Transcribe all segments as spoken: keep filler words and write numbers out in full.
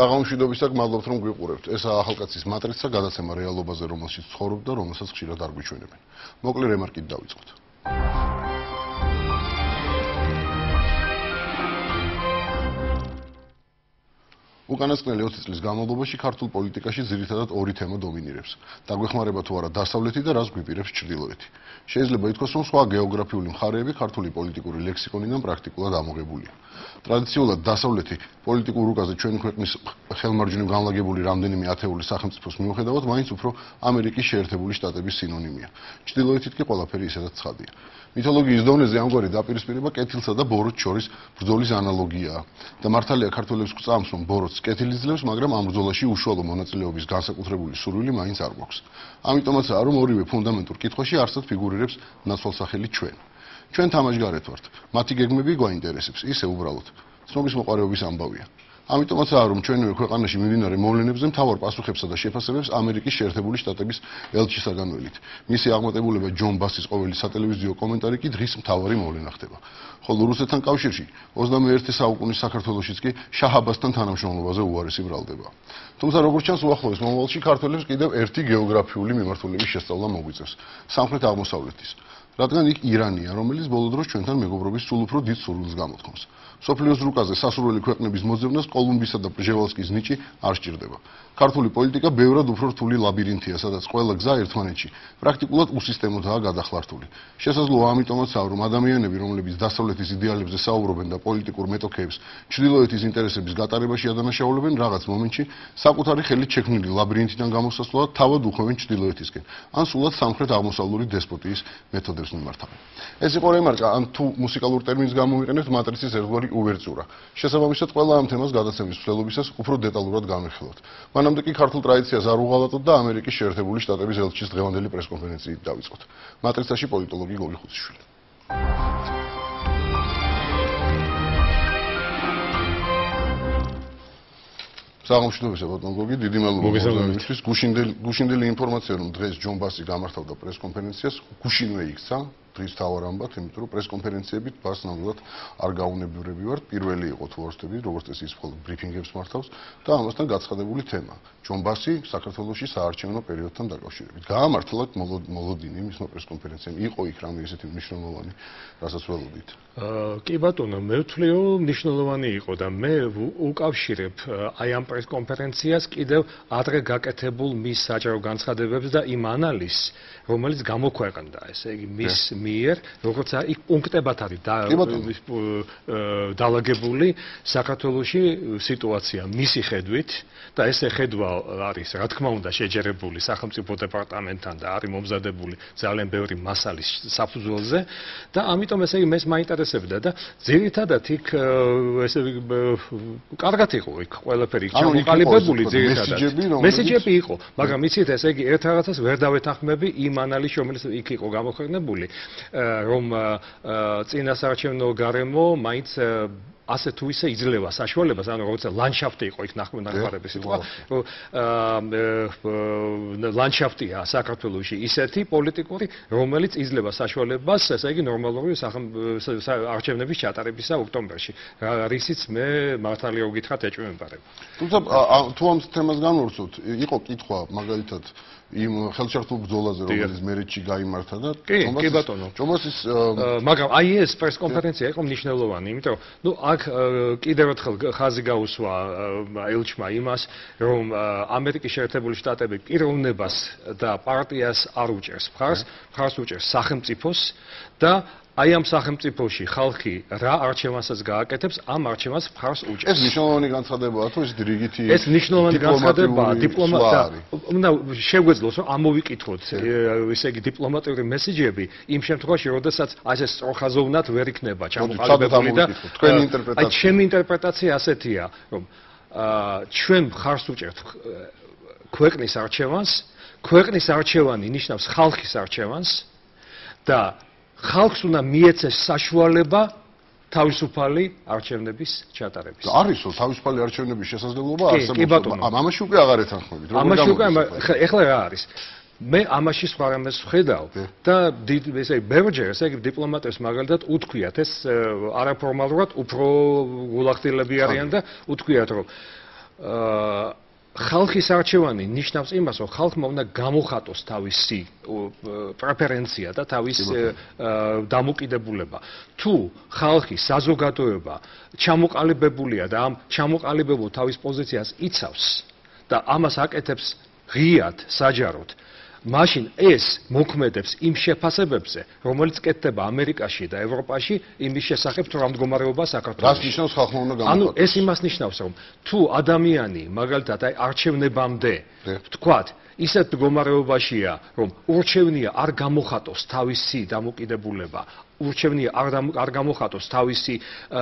საღამოშვიდობისა გმადლობთ რომ გვიყურებთ. ესაა ახალკაცის მატრიცა, გადაცემა რეალობაზე, რომელშიც ცხოვრობთ და რომელსაც ხშირად არ გვიჩვენებენ. მოკლე რემარკით დავიწყოთ. უკანასკნელი ოცი წლის განმავლობაში ქართულ პოლიტიკაში ძირითადად ორი თემა დომინირებს. დაგვეხმარება თუ არა დასავლეთი და რას გვიპირებს ჩრდილოეთი. შეიძლება ითქვას, რომ სხვა გეოგრაფიული მხარეები ქართული პოლიტიკური ლექსიკონიდან პრაქტიკულად ამოღებულია. ტრადიციულად დასავლეთი პოლიტიკურ რუკაზე ჩვენი ქვეყნის ხელმარჯვნივ განლაგებული რამდენიმე ათეული სახელმწიფოს მიუხედავად, მაინც უფრო ამერიკის შეერთებული შტატების სინონიმია. ჩრდილოეთით კი ყველაფერი ისედაც ცხადია. მითოლოგიის დონეზე ამგვარი დაპირისპირება კეთილსა და ბოროტს შორის ბრძოლის ანალოგიაა და მართალია ქართველებს გვწამს, რომ ბოროტს კეთილი ძლევს, მაგრამ ამ ბრძოლაში უშუალო მონაწილეობის განსაკუთრებული სურვილი მაინც არ გვაქვს. ამიტომაცაა, რომ ორივე ფუნდამენტურ კითხვაში არსად ფიგურირებს ნაცვალსახელი ჩვენ. ჩვენ თამაშგარეთ ვართ. მათი გეგმები გვაინტერესებს, ისე უბრალოდ. ცნობის მოყარეობის ამბავია. ამიტომაცაა, რომ ჩვენივე ქვეყანაში მიმდინარე მოვლენებზე მთავარ პასუხებსა და შეფასებებს ამერიკის შეერთებული შტატების ელჩისაგან ველით. მისი აღმატებულება ჯონ ბასის ყოველი სატელევიზიო კომენტარი კი დღის მთავარი მოვლენა ხდება. ხოლო რუსეთთან კავშირში ოცდამეერთე საუკუნის საქართველოშიც კი შაჰ აბასთან თანამშრომლობაზე უარესი ბრალდება. თუმცა როგორც ჩანს, უახლოეს მომავალში ქართველებს კიდევ ერთი გეოგრაფიული მიმართულების შესწავლა მოგვიწევს სამხრეთ აღმოსავლეთის. რადგან იქ ირანია, რომელიც ბოლო დროს ჩვენთან მეგობრობის სულ უფრო დიდ სურვილს გამოთქვამს. სოფლიოს რუკაზე სასურველი ქვეყნების მოძებნას კოლუმბისა და პრჟევალსკის ნიჭი არ სჭირდება. ქართული პოლიტიკა ბევრად უფრო რთული ლაბირინთია, სადაც ყველა გზა ერთმანეთში პრაქტიკულად უსისტემოდაა გადახლართული. შესაძლოა ამიტომაცაა, რომ ადამიანები, რომლებიც დასავლეთის იდეალებზე საუბრობენ და პოლიტიკურ მეტოქეებს ჩრდილოეთის ინტერესების გატარებაში ადანაშაულებენ, რაღაც მომენტში საკუთარი ხელით შექმნილი ლაბირინთიდან გამოსასვლელად თავად უხვევენ ჩრდილოეთისკენ, ან სულად სამხრეთ აღმოსავლური დესპოტიის მეთოდებს მიმართავენ. ეს იყო რემარკა, ან თუ მუსიკალურ ტერმინს გამოვიყენებთ, მატრიცის ერთგვარი უვერტიურა. შესაბამისად, ყველა ამ თემას გადაცემის მსვლელობისას უფრო დეტალურად განვიხილავთ. მანამდე კი ქართულ ტრადიციას არ უღალატოთ და ამერიკის შეერთებული შტატების ელჩის დღევანდელი პრესკონფერენციით დავიწყოთ. მატრიცაში პოლიტოლოგი გოგი ხუციშვილი. საღამოშვიდობისა ბატონ გოგი, დიდი მადლობა მოგესალმებით. გუშინდელი გუშინდელი ინფორმაცია, რომ დღეს ჯონ ბასი გამართავდა პრესკონფერენციას, გუშინვე იქცა დღის თავარ ამბად, იმიტომ რომ პრესკონფერენციებით ბას ნამდვილად არ გაუნებურები ვართ. პირველი იყო თუ არ ვთქვი, როგორც წესი ის მხოლოდ ბრიფინგებს მართავს და ამასთან გაცხადებული თემა. ჯონ ბასი საქართველოში საარჩევნო პერიოდთან დაკავშირებით. გაამართლა მოლოდინი მისმა პრესკონფერენციამ. იყო იქ რამე ისეთი მნიშვნელოვანი, რასაც ველოდით. კი ბატონო, მე ვთვლი რომ მნიშვნელოვანი იყო და მე უკავშირებ აი ამ პრესკონფერენციას კიდევ ადრე გაკეთებულ მის საჯარო განცხადებებს და იმ ანალიზს, რომელიც გამოქვეყნდა, ესე იგი მის მიერ, როგორც იქ პუნქტებად არის დალაგებული საქართველოში სიტუაცია მისი ხედვით და ესე ხედვა არის, რა თქმა უნდა, შეჯერებული სახელმწიფო დეპარტამენტთან და არის მომზადებული ძალიან ბევრი მასალის საფუძველზე და ამიტომ ესე იგი მეს მაინტერესებდა და ძირითადად იქ ესე კარგად იყო იქ ყველაფერი ჩამოყალიბებული ძირითადად მესიჯები იყო, მაგრამ იცით ესე იგი ერთ რაღაცას ვერ დავეთანხმები იმ ანალიზს, რომელიც იქ იყო გამოქვეყნებული, რომ წინასაარჩევნო გარემო მაინც ასე თუ ისე იძლევა საშუალებას, ანუ როგორც ლანდშაფტი იყო იქ ნახმარების სიტყვა, ლანდშაფტია საქართველოში ისეთი პოლიტიკური, რომელიც იძლევა საშუალებას, ესე იგი ნორმალური არჩევნების ჩატარებისა ოქტომბერში, რისიც მე მართალია ვგითხრათ ეჭვმეპარება. თუმცა თუ ამ თემას განვორცოთ, იყო კითხვა მაგალითად იმ ხელშეწყობილ ბრძოლაზე, რომელიც მერეთში გაიმართა და კი ბატონო. ჯომასის მაგრამ აი ეს პრესკონფერენცია იყო მნიშვნელოვანი, იმიტომ რომ ნუ აქ კიდევ ერთხელ ხაზი გაუსვა ელჩმა იმას, რომ ამერიკის შეერთებული შტატები პიროვნებას და პარტიას არ უჭერს მხარს, მხარს უჭერს სახელმწიფოს და აი ამ სახელმწიფოში ხალხი რა არჩევანსაც გააკეთებს, ამ არჩევანს მხარს უჭერს. ეს მნიშვნელოვანი განცხადებაა თუ ეს რიგითი ეს მნიშვნელოვანი განცხადებაა დიპლომატია. უნდა შეგვეძლოს რომ ამოვიკითხოთ ესე იგი დიპლომატიური მესიჯები იმ შემთხვევაში, როდესაც აი ეს სწორხაზოვნად ვერ იქნება ჩამოყალიბებული და თქვენი ინტერპრეტაცია. აი ჩემი ინტერპრეტაცია ასეთია, რომ ჩვენ მხარს უჭერთ ქვეყნის არჩევანს, ქვეყნის არჩევანი ნიშნავს ხალხის არჩევანს და ხალხს უნდა მიეცეს საშუალება თავისუფალი არჩევნების ჩატარების. არისო თავისუფალი არჩევნების შესაძლებლობა არსებობს. ამაში უკვე აღარ ეთანხმებით. ამაში უკვე ეხლა რა არის? მე ამაში სხვა რამეს ვხედავ და ესე ბევრჯერ ესე დიპლომატებს მაგალითად უთქვიათ ეს არაფორმალურად უფრო გულახდილები არიან და უთქვიათ რომ ხალხის არჩევანი ნიშნავს იმას, რომ ხალხმა უნდა გამოხატოს თავისი პრეფერენცია და თავის დამოკიდებულება. თუ ხალხი, საზოგადოება ჩამოყალიბებულია და ამ ჩამოყალიბებულ თავის პოზიციას იცავს და ამას აკეთებს ღიად, საჯაროდ, მაშინ ეს მოქმედებს იმ შეფასებებზე, რომელიც კეთდება ამერიკაში და ევროპაში, იმის შესახებ თუ რა მდგომარეობაა საქართველოში. რას ნიშნავს ხალხმა უნდა გამოხატოს? ანუ ეს იმას ნიშნავს, რომ თუ ადამიანი მაგალითად აი არჩევნებამდე ვთქვათ, ისეთ მდგომარეობაშია, რომ ურჩევნია არ გამოხატოს თავისი დამოკიდებულება, ურჩევნია არ არ გამოხატოს თავისი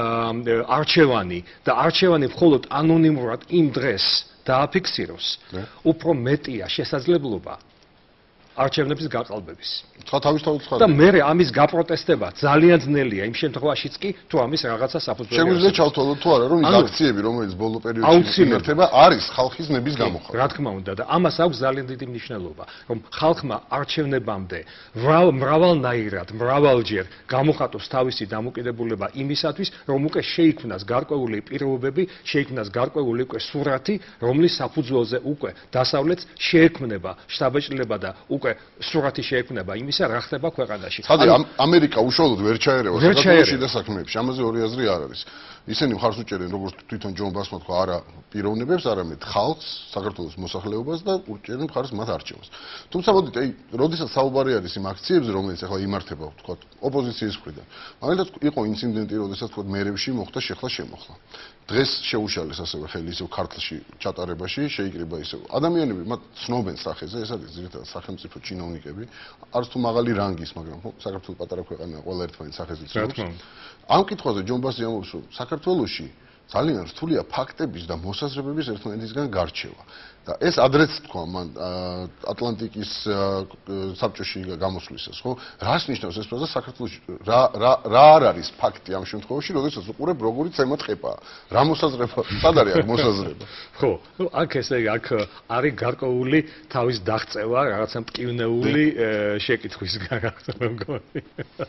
არჩევანი და არჩევანი მხოლოდ ანონიმურად იმ დღეს დააფიქსიროს, უფრო მეტია შესაძლებლობა არჩევნების გაყალბების. სხვა თავისთავად სხვა. და მე ამის გაპროტესტება ძალიან ძნელია იმ შემთხვევაშიც კი, თუ ამის რაღაცა საფუძველი. შეგვიძლია ჩავთვალოთ თუ არა, რომ ის აქციები, რომელიც ბოლო პერიოდში იმართება, არის ხალხის ნების გამოხატვა. რა თქმა უნდა და ამას აქვს ძალიან დიდი მნიშვნელობა, რომ ხალხმა არჩევნებამდე მრავალნაირად, მრავალჯერ გამოხატოს თავისი დამოკიდებულება იმისათვის, რომ უკვე შეიქმნას გარკვეული პირობები, შეიქმნას გარკვეული უკვე სურათი, რომლის საფუძველზე უკვე დასავლეთს შეექმნება შთაბეჭდილება და უკვე სურათი შეექმნება იმისა, რა ხდება ქვეყანაში. ხადი ამერიკა უშუალოდ ვერ ჩაერევა საქართველოში და საქმეებში. ამაზე ორი აზრი არ არის. ისინი მხარს უჭერენ როგორც თვითონ ჯონ ბასმა თქვა, არა პიროვნებებს, არამედ ხალხს, საქართველოს მოსახლეობას და უჭერენ მხარს მათ არჩევას. თუმცა მოდით, აი, როდესაც საუბარი არის იმ აქციებზე, რომელიც ახლა იმართება, თქვა, ოპოზიციის მხრიდან. მაგალითად იყო ინციდენტი, როდესაც თქვა მერევში მოხდა შეხლა შემოხლა. დღეს შეუშალეს ასევე ხელი ისევ ქართლში ჩატარებაში, შეიკრიბა ისევ. ადამიანები მათ ცნობენ სახეზე, ეს არის ძირითადად სახელმწიფო ჩინოვნიკები, არც თუ მაღალი რანგის, მაგრამ საქართველოს პატარა ქვეყანაა, ყველა ერთმანეთს სახეზე ცნობს. ამ კითხვაზე ჯონ ბასი ამბობს, რომ საქართველოში ძალიან რთულია ფაქტების და მოსაზრებების ერთმანეთისგან გარჩევა. და ეს ადრეც თქვა მან ატლანტიკის საბჭოში გამოსვლისას, ხო? რას ნიშნავს ეს ფრაზა საქართველოში? რა რა რა არ არის ფაქტი ამ შემთხვევაში, როდესაც უყურებ როგორი ცემოთ ხება? რა მოსაზრება? სად არის აქ მოსაზრება? ხო, აქ ესე აქ არის გარკვეული თავის დაღწევა, რაღაცა მტკივნეული შეკითხვის გაგახსოვებული.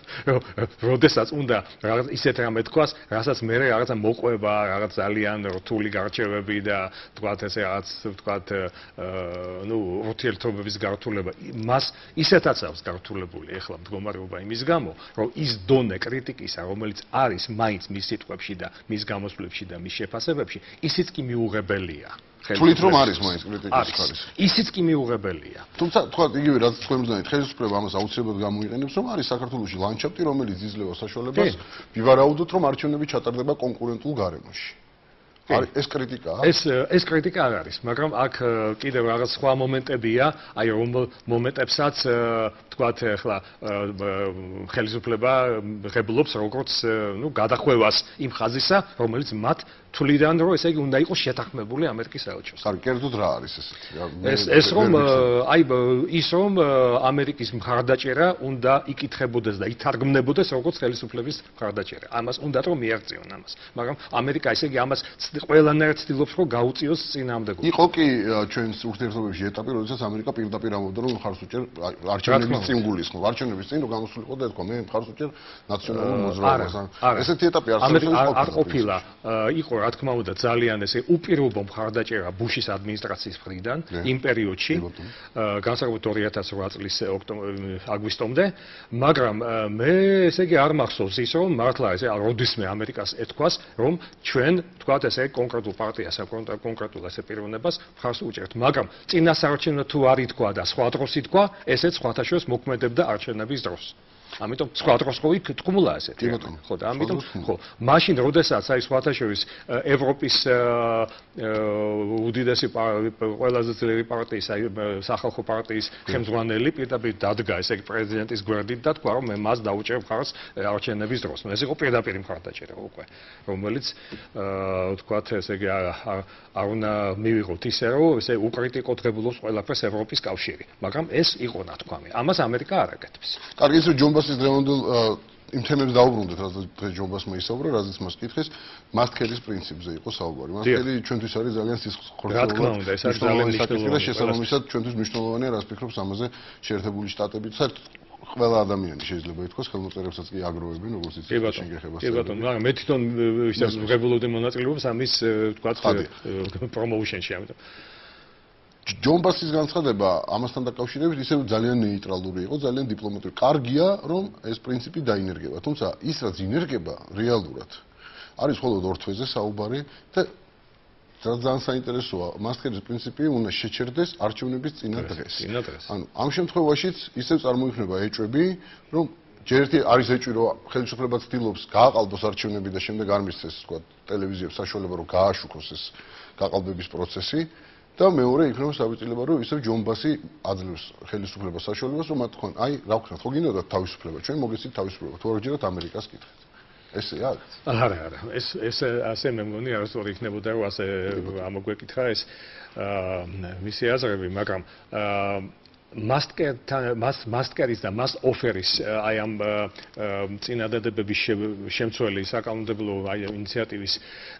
როდესაც უნდა რაღაც ისეთ რამე თქვას, რასაც მე რაღაცა მოყვება, რაღაც ძალიან რთული გარჩევები და თქვათ ესე რაღაც თქვათ ну ურთიერთობების გართულება მას ისეთაც აქვს გართულებული ახლა მდგომარეობა იმის გამო რომ ის დონე კრიტიკისა რომელიც არის მაინც მის სიტყვებში და მის გამოსვლებში და მის შეფასებებში ისიც კი მიუღებელია თulit რომ არის მაინც კრიტიკის ხარისხი ისიც კი მიუღებელია თუმცა თქვა იგივე რაც თქვენ მგზავნით ხელისუფლება ამას აუცილებლად გამოიყენებს რომ არის საქართველოში ლანდშაფტი რომელიც იძლევა საშუალებას ვივარაუდოთ რომ არჩევნები ჩატარდება კონკურენტულ გარემოში ეს კრიტიკაა? ეს ეს კრიტიკა არ არის, მაგრამ აქ კიდევ რაღაც სხვა მომენტებია, აი რომ მომენტებსაც თქვათ ახლა ხელისუფლება ღებულობს როგორც ნუ გადახვევას იმ ხაზისა, რომელიც მათ თვლიდან რომ ესე იგი უნდა იყოს შეთანხმებული ამერიკის საელჩოს. ხარ კერძოდ რა არის ესეთი? ეს ეს რომ აი ის რომ ამერიკის მხარდაჭერა უნდა იკითხებოდეს და ითარგმნებოდეს როგორც ხელისუფლების მხარდაჭერა. ამას უნდა რომ მიაღწიონ ამას. მაგრამ ამერიკა ესე იგი ამას ყველანაირად ცდილობს რომ გაუწიოს წინააღმდეგობა. იყო კი ჩვენს ურთიერთობებში ეტაპი, როდესაც ამერიკა პირდაპირ ამბობდა რომ მხარს უჭერ არჩევნების წინ გულისხმობ. არჩევნების წინ რომ გამოსულიყო და ეთქვა მე მხარს უჭერ ნაციონალურ მოძრაობას. ესეთი ეტაპი არსებობს. არ ყოფილა იყო რა თქმა უნდა ძალიან ესე უპირობო მხარდაჭერა ბუშის ადმინისტრაციის მხრიდან იმ პერიოდში განსაკუთრებით ორი ათას ოთხ წლის აგვისტომდე მაგრამ მე ესე იგი არ მახსოვს ის რომ მართლა ესე როდისმე ამერიკას ეთქვას რომ ჩვენ თქვათ ესე კონკრეტულ პარტიას კონკრეტულ ესე პიროვნებას მხარს უჭერთ მაგრამ წინასაარჩევნო თუ არ ითქვა და სხვა დროს ითქვა ესეც სხვათა შორის მოქმედებდა არჩევნების დროს ამიტომ სხვა დროს ხო იქ თქმულა ესეთი ხო და ამიტომ ხო მაშინ როდესაც აი სხვათა შორის ევროპის უდიდესი ყველაზე ძლიერი პარტიის აი სახალხო პარტიის ხელმძღვანელი პირდაპირ დადგა ესე იგი პრეზიდენტის გვერდით და თქვა რომ მე მას დაუჭერებ მხარს არჩევნების დროს ეს იყო პირდაპირ მხარდაჭერა უკვე რომელიც თქვათ ესე იგი არ უნდა მივიღოთ ისე რომ ესე უკრიტიკოთ ღებულობს ყველაფერს ევროპის კავშირი მაგრამ ეს იყო ნათქვამი ამას ამერიკა არ აკეთებს კარგი ისე ჯონ ბასის დღევანდელ იმ თემებს დაუბრუნდეთ, რაც დღეს ჯონ ბასმა ისაუბრა, რაზეც მას კითხეს, მასთქელის პრინციპზე იყო საუბარი. მასთქელი ჩვენთვის არის ძალიან სისხლხორცოვანი. რა თქმა უნდა, ეს არის ძალიან მნიშვნელოვანი. შესაბამისად ჩვენთვის მნიშვნელოვანია, რას ფიქრობს ამაზე შეერთებული შტატები. საერთოდ ყველა ადამიანი შეიძლება ითქვას, ხელმოწერებსაც კი აგროვებენ, როგორც იცით, შეგეხებას. კი ბატონო, მაგრამ მე თვითონ ისე ვღებულობდი მონაწილეობას ამის ვთქვათ პრომოუშენში, ამიტომ ჯონ ბასის განცხადება ამასთან დაკავშირებით ისევ ძალიან ნეიტრალური იყო, ძალიან დიპლომატიური. კარგია, რომ ეს პრინციპი დაინერგება, თუმცა ის რაც ინერგება რეალურად არის მხოლოდ ორ თვეზე საუბარი და ძალიან საინტერესოა, მასტკერის პრინციპი უნდა შეჩერდეს არჩევნების წინა დღეს. ანუ ამ შემთხვევაშიც ისევ წარმოიქმნება ეჭვები, რომ ჯერ ერთი არის ეჭვი, რომ ხელისუფლება ცდილობს გააყალბოს არჩევნები და შემდეგ არ მისცეს, თქვა, ტელევიზიებს საშუალება, რომ გააშუქოს ეს გაყალბების პროცესი. და მეორე იქნება საბჭოება, რომ ისევ ჯონ ბასი აძლევს ხელისუფლებას საშუალებას, რომ მათ თქვენ, აი, რა ვქნათ, ხო გინდათ თავისუფლება, ჩვენ მოგესწრით თავისუფლება, თუ არ გჯერათ ამერიკას კითხეთ. ესეა? არა, არა, ეს ეს ასე მე მგონი არასწორი იქნებოდა, რომ ასე ამოგვეკითხა ეს მისი აზრები, მაგრამ მასტკერის და მას ოფერის აი ამ წინადადებების შემცველი საკანონმდებლო აი ინიციატივის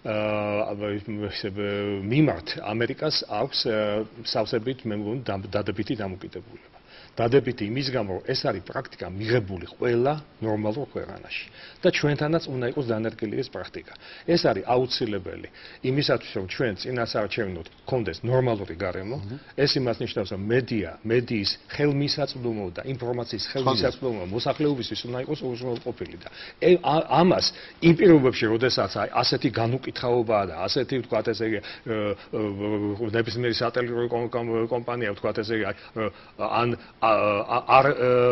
მიმართ ამერიკას აქვს სავსებით მე მგონი დადებითი დამოკიდებულება. დადებითი იმის გამო, რომ ეს არის პრაქტიკა მიღებული ყველა ნორმალურ ქვეყანაში და ჩვენთანაც უნდა იყოს დანერგილი ეს პრაქტიკა. ეს არის აუცილებელი იმისათვის, რომ ჩვენ წინასაარჩევნოდ გქონდეს ნორმალური გარემო. ეს იმას ნიშნავს, რომ მედია, მედიის ხელმისაწვდომო და ინფორმაციის ხელმისაწვდომო მოსახლეობისთვის უნდა იყოს უზრუნველყოფილი და ამას იმ პირობებში, როდესაც ასეთი განუკითხაობაა და ასეთი ვთქვათ ესე იგი ნებისმიერი სატელევიზიო კომპანია ვთქვათ ესე იგი ან არ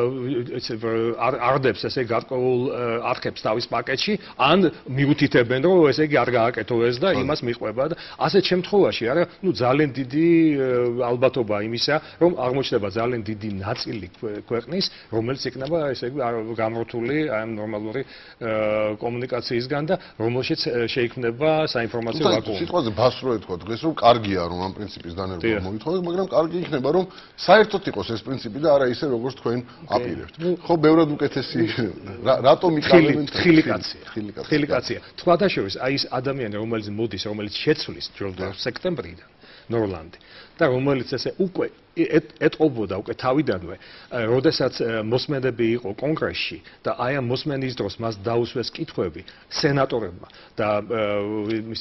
არდებს ესე გარკვეულ არხებს თავის პაკეტში, ან მიუთითებენ, რომ ესე იგი არ გააკეთო ეს და იმას მიყვება და ასეთ შემთხვევაში არა, ну ძალიან დიდი ალბათობა იმისა, რომ აღმოჩნდება ძალიან დიდი ნაწილი ქვეყნის, რომელიც იქნება ესე იგი გამორთული ამ ნორმალური კომუნიკაციისგან და რომელშიც შეიქმნება საინფორმაციო ვაკუუმი. სიტყვაზე ბასრო ეთქვა დღეს, რომ კარგია რომ ამ პრინციპის დანერგვა მოითხოვეს, მაგრამ კარგი იქნება რომ საერთოდ იყოს ეს პრინციპი და არა ისე როგორც თქვენ აპირებთ. ხო, ბევრად უკეთესი რატომ იკავებენ ხილიკაცია. ხილიკაცია. თქვათაშორის აი ეს ადამიანი რომელიც მოდის, რომელიც შეცვლის ჯერ სექტემბრიდან ნორლანდი და რომელიც ესე უკვე ეტყობოდა უკვე თავიდანვე, როდესაც მოსმენები იყო კონგრესში და აი ამ მოსმენის დროს მას დაუსვეს კითხვები სენატორებმა და მის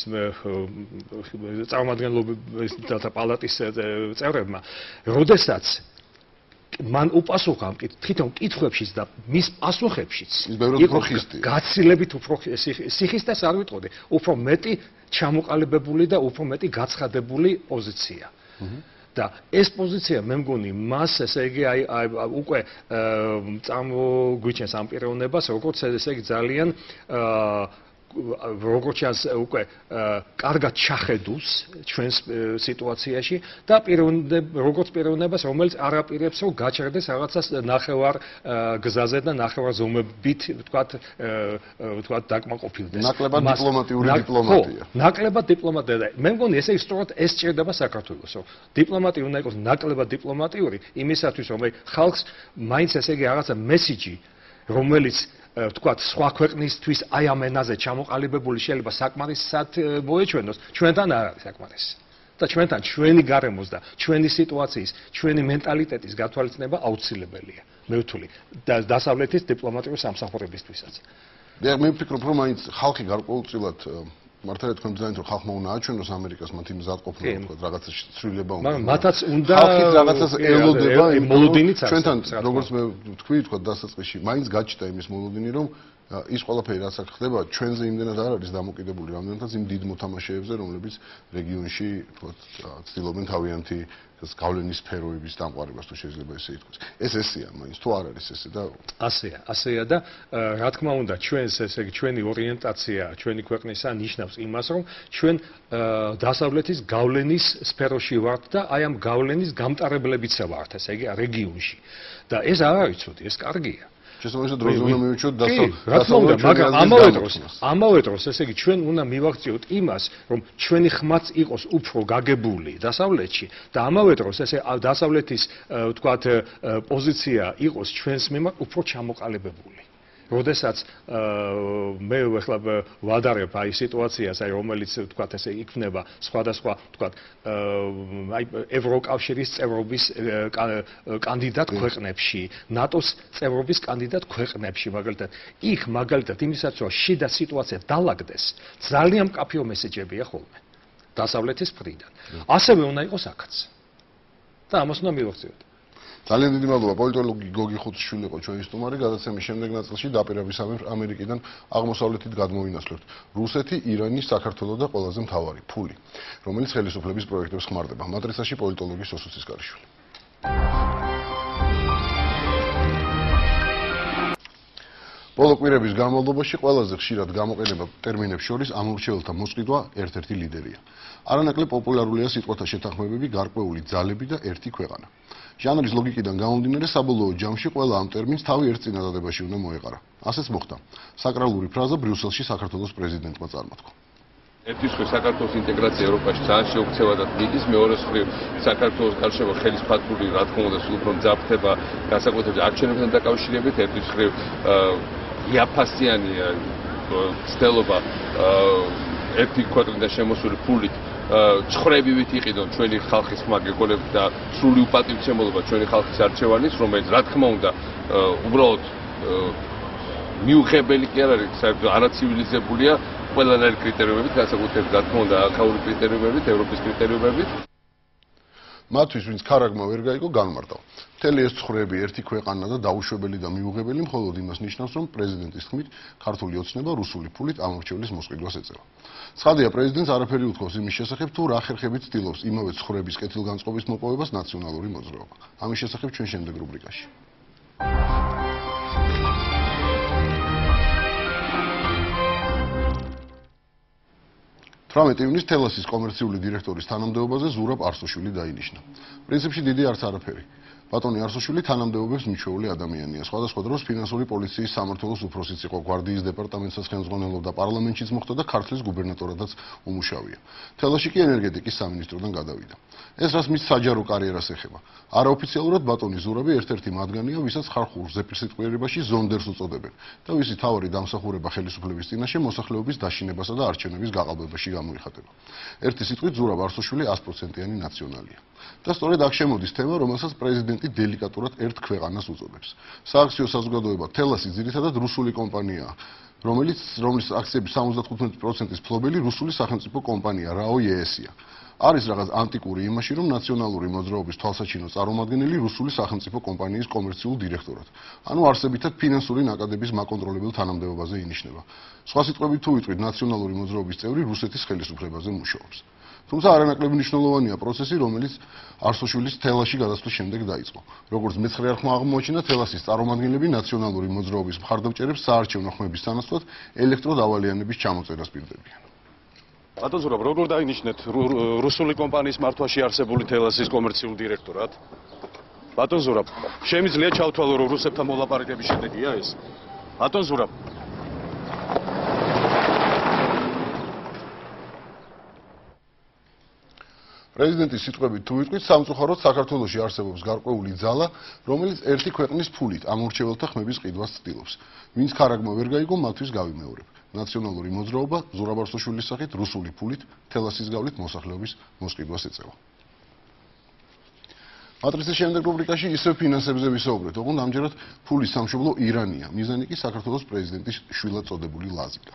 წარმომადგენლობითათა პალატის წევრებმა, როდესაც მან უპასუხა თვითონ კითხვებშიც და მის პასუხებშიც იყო გაცილებით უფრო სიხისტეს არ ვიტყოდი, უფრო მეტი ჩამოყალიბებული და უფრო მეტი გაცხადებული პოზიცია. და ეს პოზიცია მე მგონი მას ესე იგი აი უკვე წარმოგვიჩენს ამ პიროვნებას, როგორც ესე იგი ძალიან როგორც ჩანს უკვე კარგად ჩახედავს ჩვენს სიტუაციაში და როგორც პიროვნებას, რომელიც არ აპირებს რომ გაჩერდეს რაღაცას ნახევარ გზაზე და ნახევარ ზომებით, ვთქვათ, ვთქვათ, დაკმაყოფილდეს. ნაკლებად დიპლომატიური დიპლომატია. ნაკლებად დიპლომატია. მე მგონი ესე სწორად ეს ჭირდება საქართველოს, რომ დიპლომატია უნდა იყოს ნაკლებად დიპლომატიური იმისათვის, რომ ხალხს მაინც ესე იგი რაღაცა მესიჯი, რომელიც ვთქვათ, სხვა ქვეყნისთვის აი ამ ენაზე ჩამოყალიბებული შეიძლება საკმარისად მოეჩვენოს, ჩვენთან არ არის საკმარისი. და ჩვენთან ჩვენი გარემოს და ჩვენი სიტუაციის, ჩვენი მენტალიტეტის გათვალისწინება აუცილებელია. მე ვთვლი და დასავლეთის დიპლომატიური სამსახურებისთვისაც. და მე ვფიქრობ, რომ მაინც ხალხი გარკვეულწილად მართალია თქვენ ბრძანეთ, რომ ხალხმა უნდა აჩვენოს ამერიკას მათი მზადყოფნა, ვთქვათ, რაღაცა ცვლილება უნდა. მაგრამ მათაც უნდა ხალხის რაღაცას ელოდება, მოლოდინიც არის. ჩვენთან, როგორც მე ვთქვი, ვთქვათ, დასაწყისში, მაინც გაჩნდა იმის მოლოდინი, რომ ის ყველაფერი რაც აქ ხდება, ჩვენზე იმდენად არ არის დამოკიდებული, რამდენადაც იმ დიდ მოთამაშეებზე, რომლებიც რეგიონში, ვთქვათ, ცდილობენ თავიანთი გავლენის სფეროების დამყარებას, თუ შეიძლება ესე ითქვას. ეს ესეა, მაინც თუ არ არის ესე და ასეა, ასეა და რა თქმა უნდა, ჩვენს ესე იგი ჩვენი ორიენტაცია, ჩვენი ქვეყნისა ნიშნავს იმას, რომ ჩვენ დასავლეთის გავლენის სფეროში ვართ და აი ამ გავლენის გამტარებლებიც ვართ, ესე იგი რეგიონში. და ეს არ არის ცუდი, ეს კარგია. შესაბამისად დროზე უნდა მივიჩოთ დასავლეთ, მაგრამ ამავე დროს, ამავე დროს, ესე იგი ჩვენ უნდა მივაღწიოთ იმას, რომ ჩვენი ხმაც იყოს უფრო გაგებული დასავლეთში და ამავე დროს ესე დასავლეთის, ვთქვათ, პოზიცია იყოს ჩვენს მიმართ უფრო ჩამოყალიბებული. როდესაც მე ახლა ვადარებ აი სიტუაციას, აი რომელიც თქვათ ესე იქნება სხვადასხვა თქვათ აი ევროკავშირის წევრობის კანდიდატ ქვეყნებში, ნატოს წევრობის კანდიდატ ქვეყნებში, მაგალითად, იქ მაგალითად იმისაც რომ შიდა სიტუაცია დალაგდეს, ძალიან მკაფიო მესეჯებია ხოლმე დასავლეთის მხრიდან. ასევე უნდა იყოს აქაც. და ამას უნდა მივახციოთ. ძალიან დიდი მადლობა პოლიტოლოგი გოგი ხუთშვილი იყო ჩვენი სტუმარი. გადაცემის შემდეგ ნაწილში დაპირებისამებრ ამერიკიდან აღმოსავლეთით გადმოვინაცვლებთ რუსეთი, ირანი, საქართველო და ყველაზე მთავარი ფული, რომელიც ხელისუფლების პროექტებს ხმარდება. მატრიცაში პოლიტოლოგი სოსო ცისკარიშვილი. ბოლო კვირების განმავლობაში ყველაზე ხშირად გამოყენება ტერმინებს შორის ამორჩეველთა მოსყიდვა ერთ-ერთი ლიდერია. არანაკლებ პოპულარულია სიტყვათა შეთანხმებები, გარკვეული ძალები და ერთი ქვეყანა. ჟანრის ლოგიკიდან გამომდინარე, საბოლოო ჯამში ყველა ამ ტერმინს თავი ერთ წინადადებაში უნდა მოეყარა. ასეც მოხდა. საკრალური ფრაზა ბრიუსელში საქართველოს პრეზიდენტმა წარმართვა. ერთის მხრივ საქართველოს ინტეგრაცია ევროპაში ძალიან შეუქცევადად მიდის, მეორეს მხრივ საქართველოს გარშემო ხელისფათული, რა თქმა უნდა, სულ უფრო მძაფრდება განსაკუთრებით არჩევნებთან დაკავშირებით, ერთის მხრივ იაფასიანი ცდელობა ერთი ქვეყნიდან შემოსული ფულით ცხრებივით იყიდონ ჩვენი ხალხის მაგეგონებს და სრული უპატივცემულობა ჩვენი ხალხის არჩევანის, რომელიც რა თქმა უნდა უბრალოდ მიუღებელი კი არ არის, საერთოდ არაცივილიზებულია ყველანაირი კრიტერიუმებით, განსაკუთრებით რა თქმა უნდა ახალ კრიტერიუმებით, ევროპის კრიტერიუმებით. მათთვის, ვინც ქარაგმა ვერ გაიგო, განმარტავ. მთელი ეს ცხრები ერთი ქვეყანა და დაუშვებელი და მიუღებელი მხოლოდ იმას ნიშნავს, რომ პრეზიდენტის თქმით, ქართული ოცნება რუსული ფულით ამორჩევლის მოსყიდვას ეწევა. ცხადია, პრეზიდენტს არაფერი უთქვავს იმის შესახებ, თუ რა ხერხებით ცდილობს იმავე ცხრების კეთილგანწყობის მოპოვებას ნაციონალური მოძრაობა. ამის შესახებ ჩვენ შემდეგ რუბრიკაში. თვრამეტი ივნის თელასის კომერციული დირექტორის თანამდებობაზე ზურაბ არსოშვილი დაინიშნა. პრინციპში დიდი არც არაფერი. ბატონი არსოშვილი თანამდებობებს მიჩვეული ადამიანია. სხვადასხვა დროს ფინანსური პოლიციის სამმართველოს უფროსიც იყო, გვარდიის დეპარტამენტსაც ხელმძღვანელობდა, პარლამენტშიც მოხვდა და ქართლის გუბერნატორადაც უმუშავია. თელასში კი ენერგეტიკის სამინისტროდან გადავიდა. ეს რას მის საჯარო კარიერას ეხება. არაოფიციალურად ბატონი ზურაბი ერთ-ერთი მათგანია, ვისაც ხალხურ ზეპირსიტყვიერებაში ზონდერს უწოდებენ და ვისი თავარი დამსახურება ხელისუფლების წინაშე მოსახლეობის დაშინებასა და არჩევნების გაყალბებაში გამოიხატება. ერთი სიტყვით ზურაბ არსოშვილი sto პროცენტიანი ნაციონალია. და სწორედ აქ შემოდის თემა, რომელსაც პრეზიდენტი დელიკატურად ერთ ქვეყანას უწოდებს. სააქციო საზოგადოება თელასი ძირითადად რუსული კომპანიაა, რომელიც რომლის აქციების სამოცდათხუთმეტი პროცენტის მფლობელი რუსული სახელმწიფო კომპანია რაო იესია. არის რაღაც ანტიკური იმაში, რომ ნაციონალური მოძრაობის თვალსაჩინო წარმომადგენელი რუსული სახელმწიფო კომპანიის კომერციულ დირექტორად, ანუ არსებითად ფინანსური ნაკადების მაკონტროლებელ თანამდებობაზე ინიშნება. სხვა სიტყვებით თუ ვიტყვით, ნაციონალური მოძრაობის წევრი რუსეთის ხელისუფლებაზე მუშაობს. თუმცა არანაკლებ მნიშვნელოვანია პროცესი, რომელიც არსოშვილის თელასში გადასვლის შემდეგ დაიწყო. როგორც მეცხრე არხმა აღმოაჩინა, თელასის წარმომადგენლები ნაციონალური მოძრაობის მხარდამჭერებს საარჩევნო ხმების სანაცვლოდ ელექტროდავალიანების ჩამოწერას პირდებიან. ბატონ ზურაბ, როგორ დაინიშნეთ რუსული კომპანიის მართვაში არსებული თელასის კომერციულ დირექტორად? ბატონ ზურაბ, შემიძლია ჩავთვალო, რომ რუსებთან მოლაპარაკების შედეგია ეს? ბატონ ზურაბ, პრეზიდენტის სიტყვებით თუ ვიტყვით, სამწუხაროდ საქართველოში არსებობს გარკვეული ძალა, რომელიც ერთი ქვეყნის ფულით ამორჩეველთა ხმების ყიდვას ცდილობს. ვინც ქარაგმა ვერ გაიგო, მათთვის გავიმეორებ. ნაციონალური მოძრაობა ზურაბ არსოშვილის სახით რუსული ფულით თელასის გავლით მოსახლეობის მოსყიდვას ეწევა. მატრიცის შემდეგ რუბრიკაში ისევ ფინანსებზე ვისაუბრეთ, ოღონდ ამჯერად ფულის სამშობლო ირანია, მიზანი კი საქართველოს პრეზიდენტის შვილად წოდებული ლაზიკა.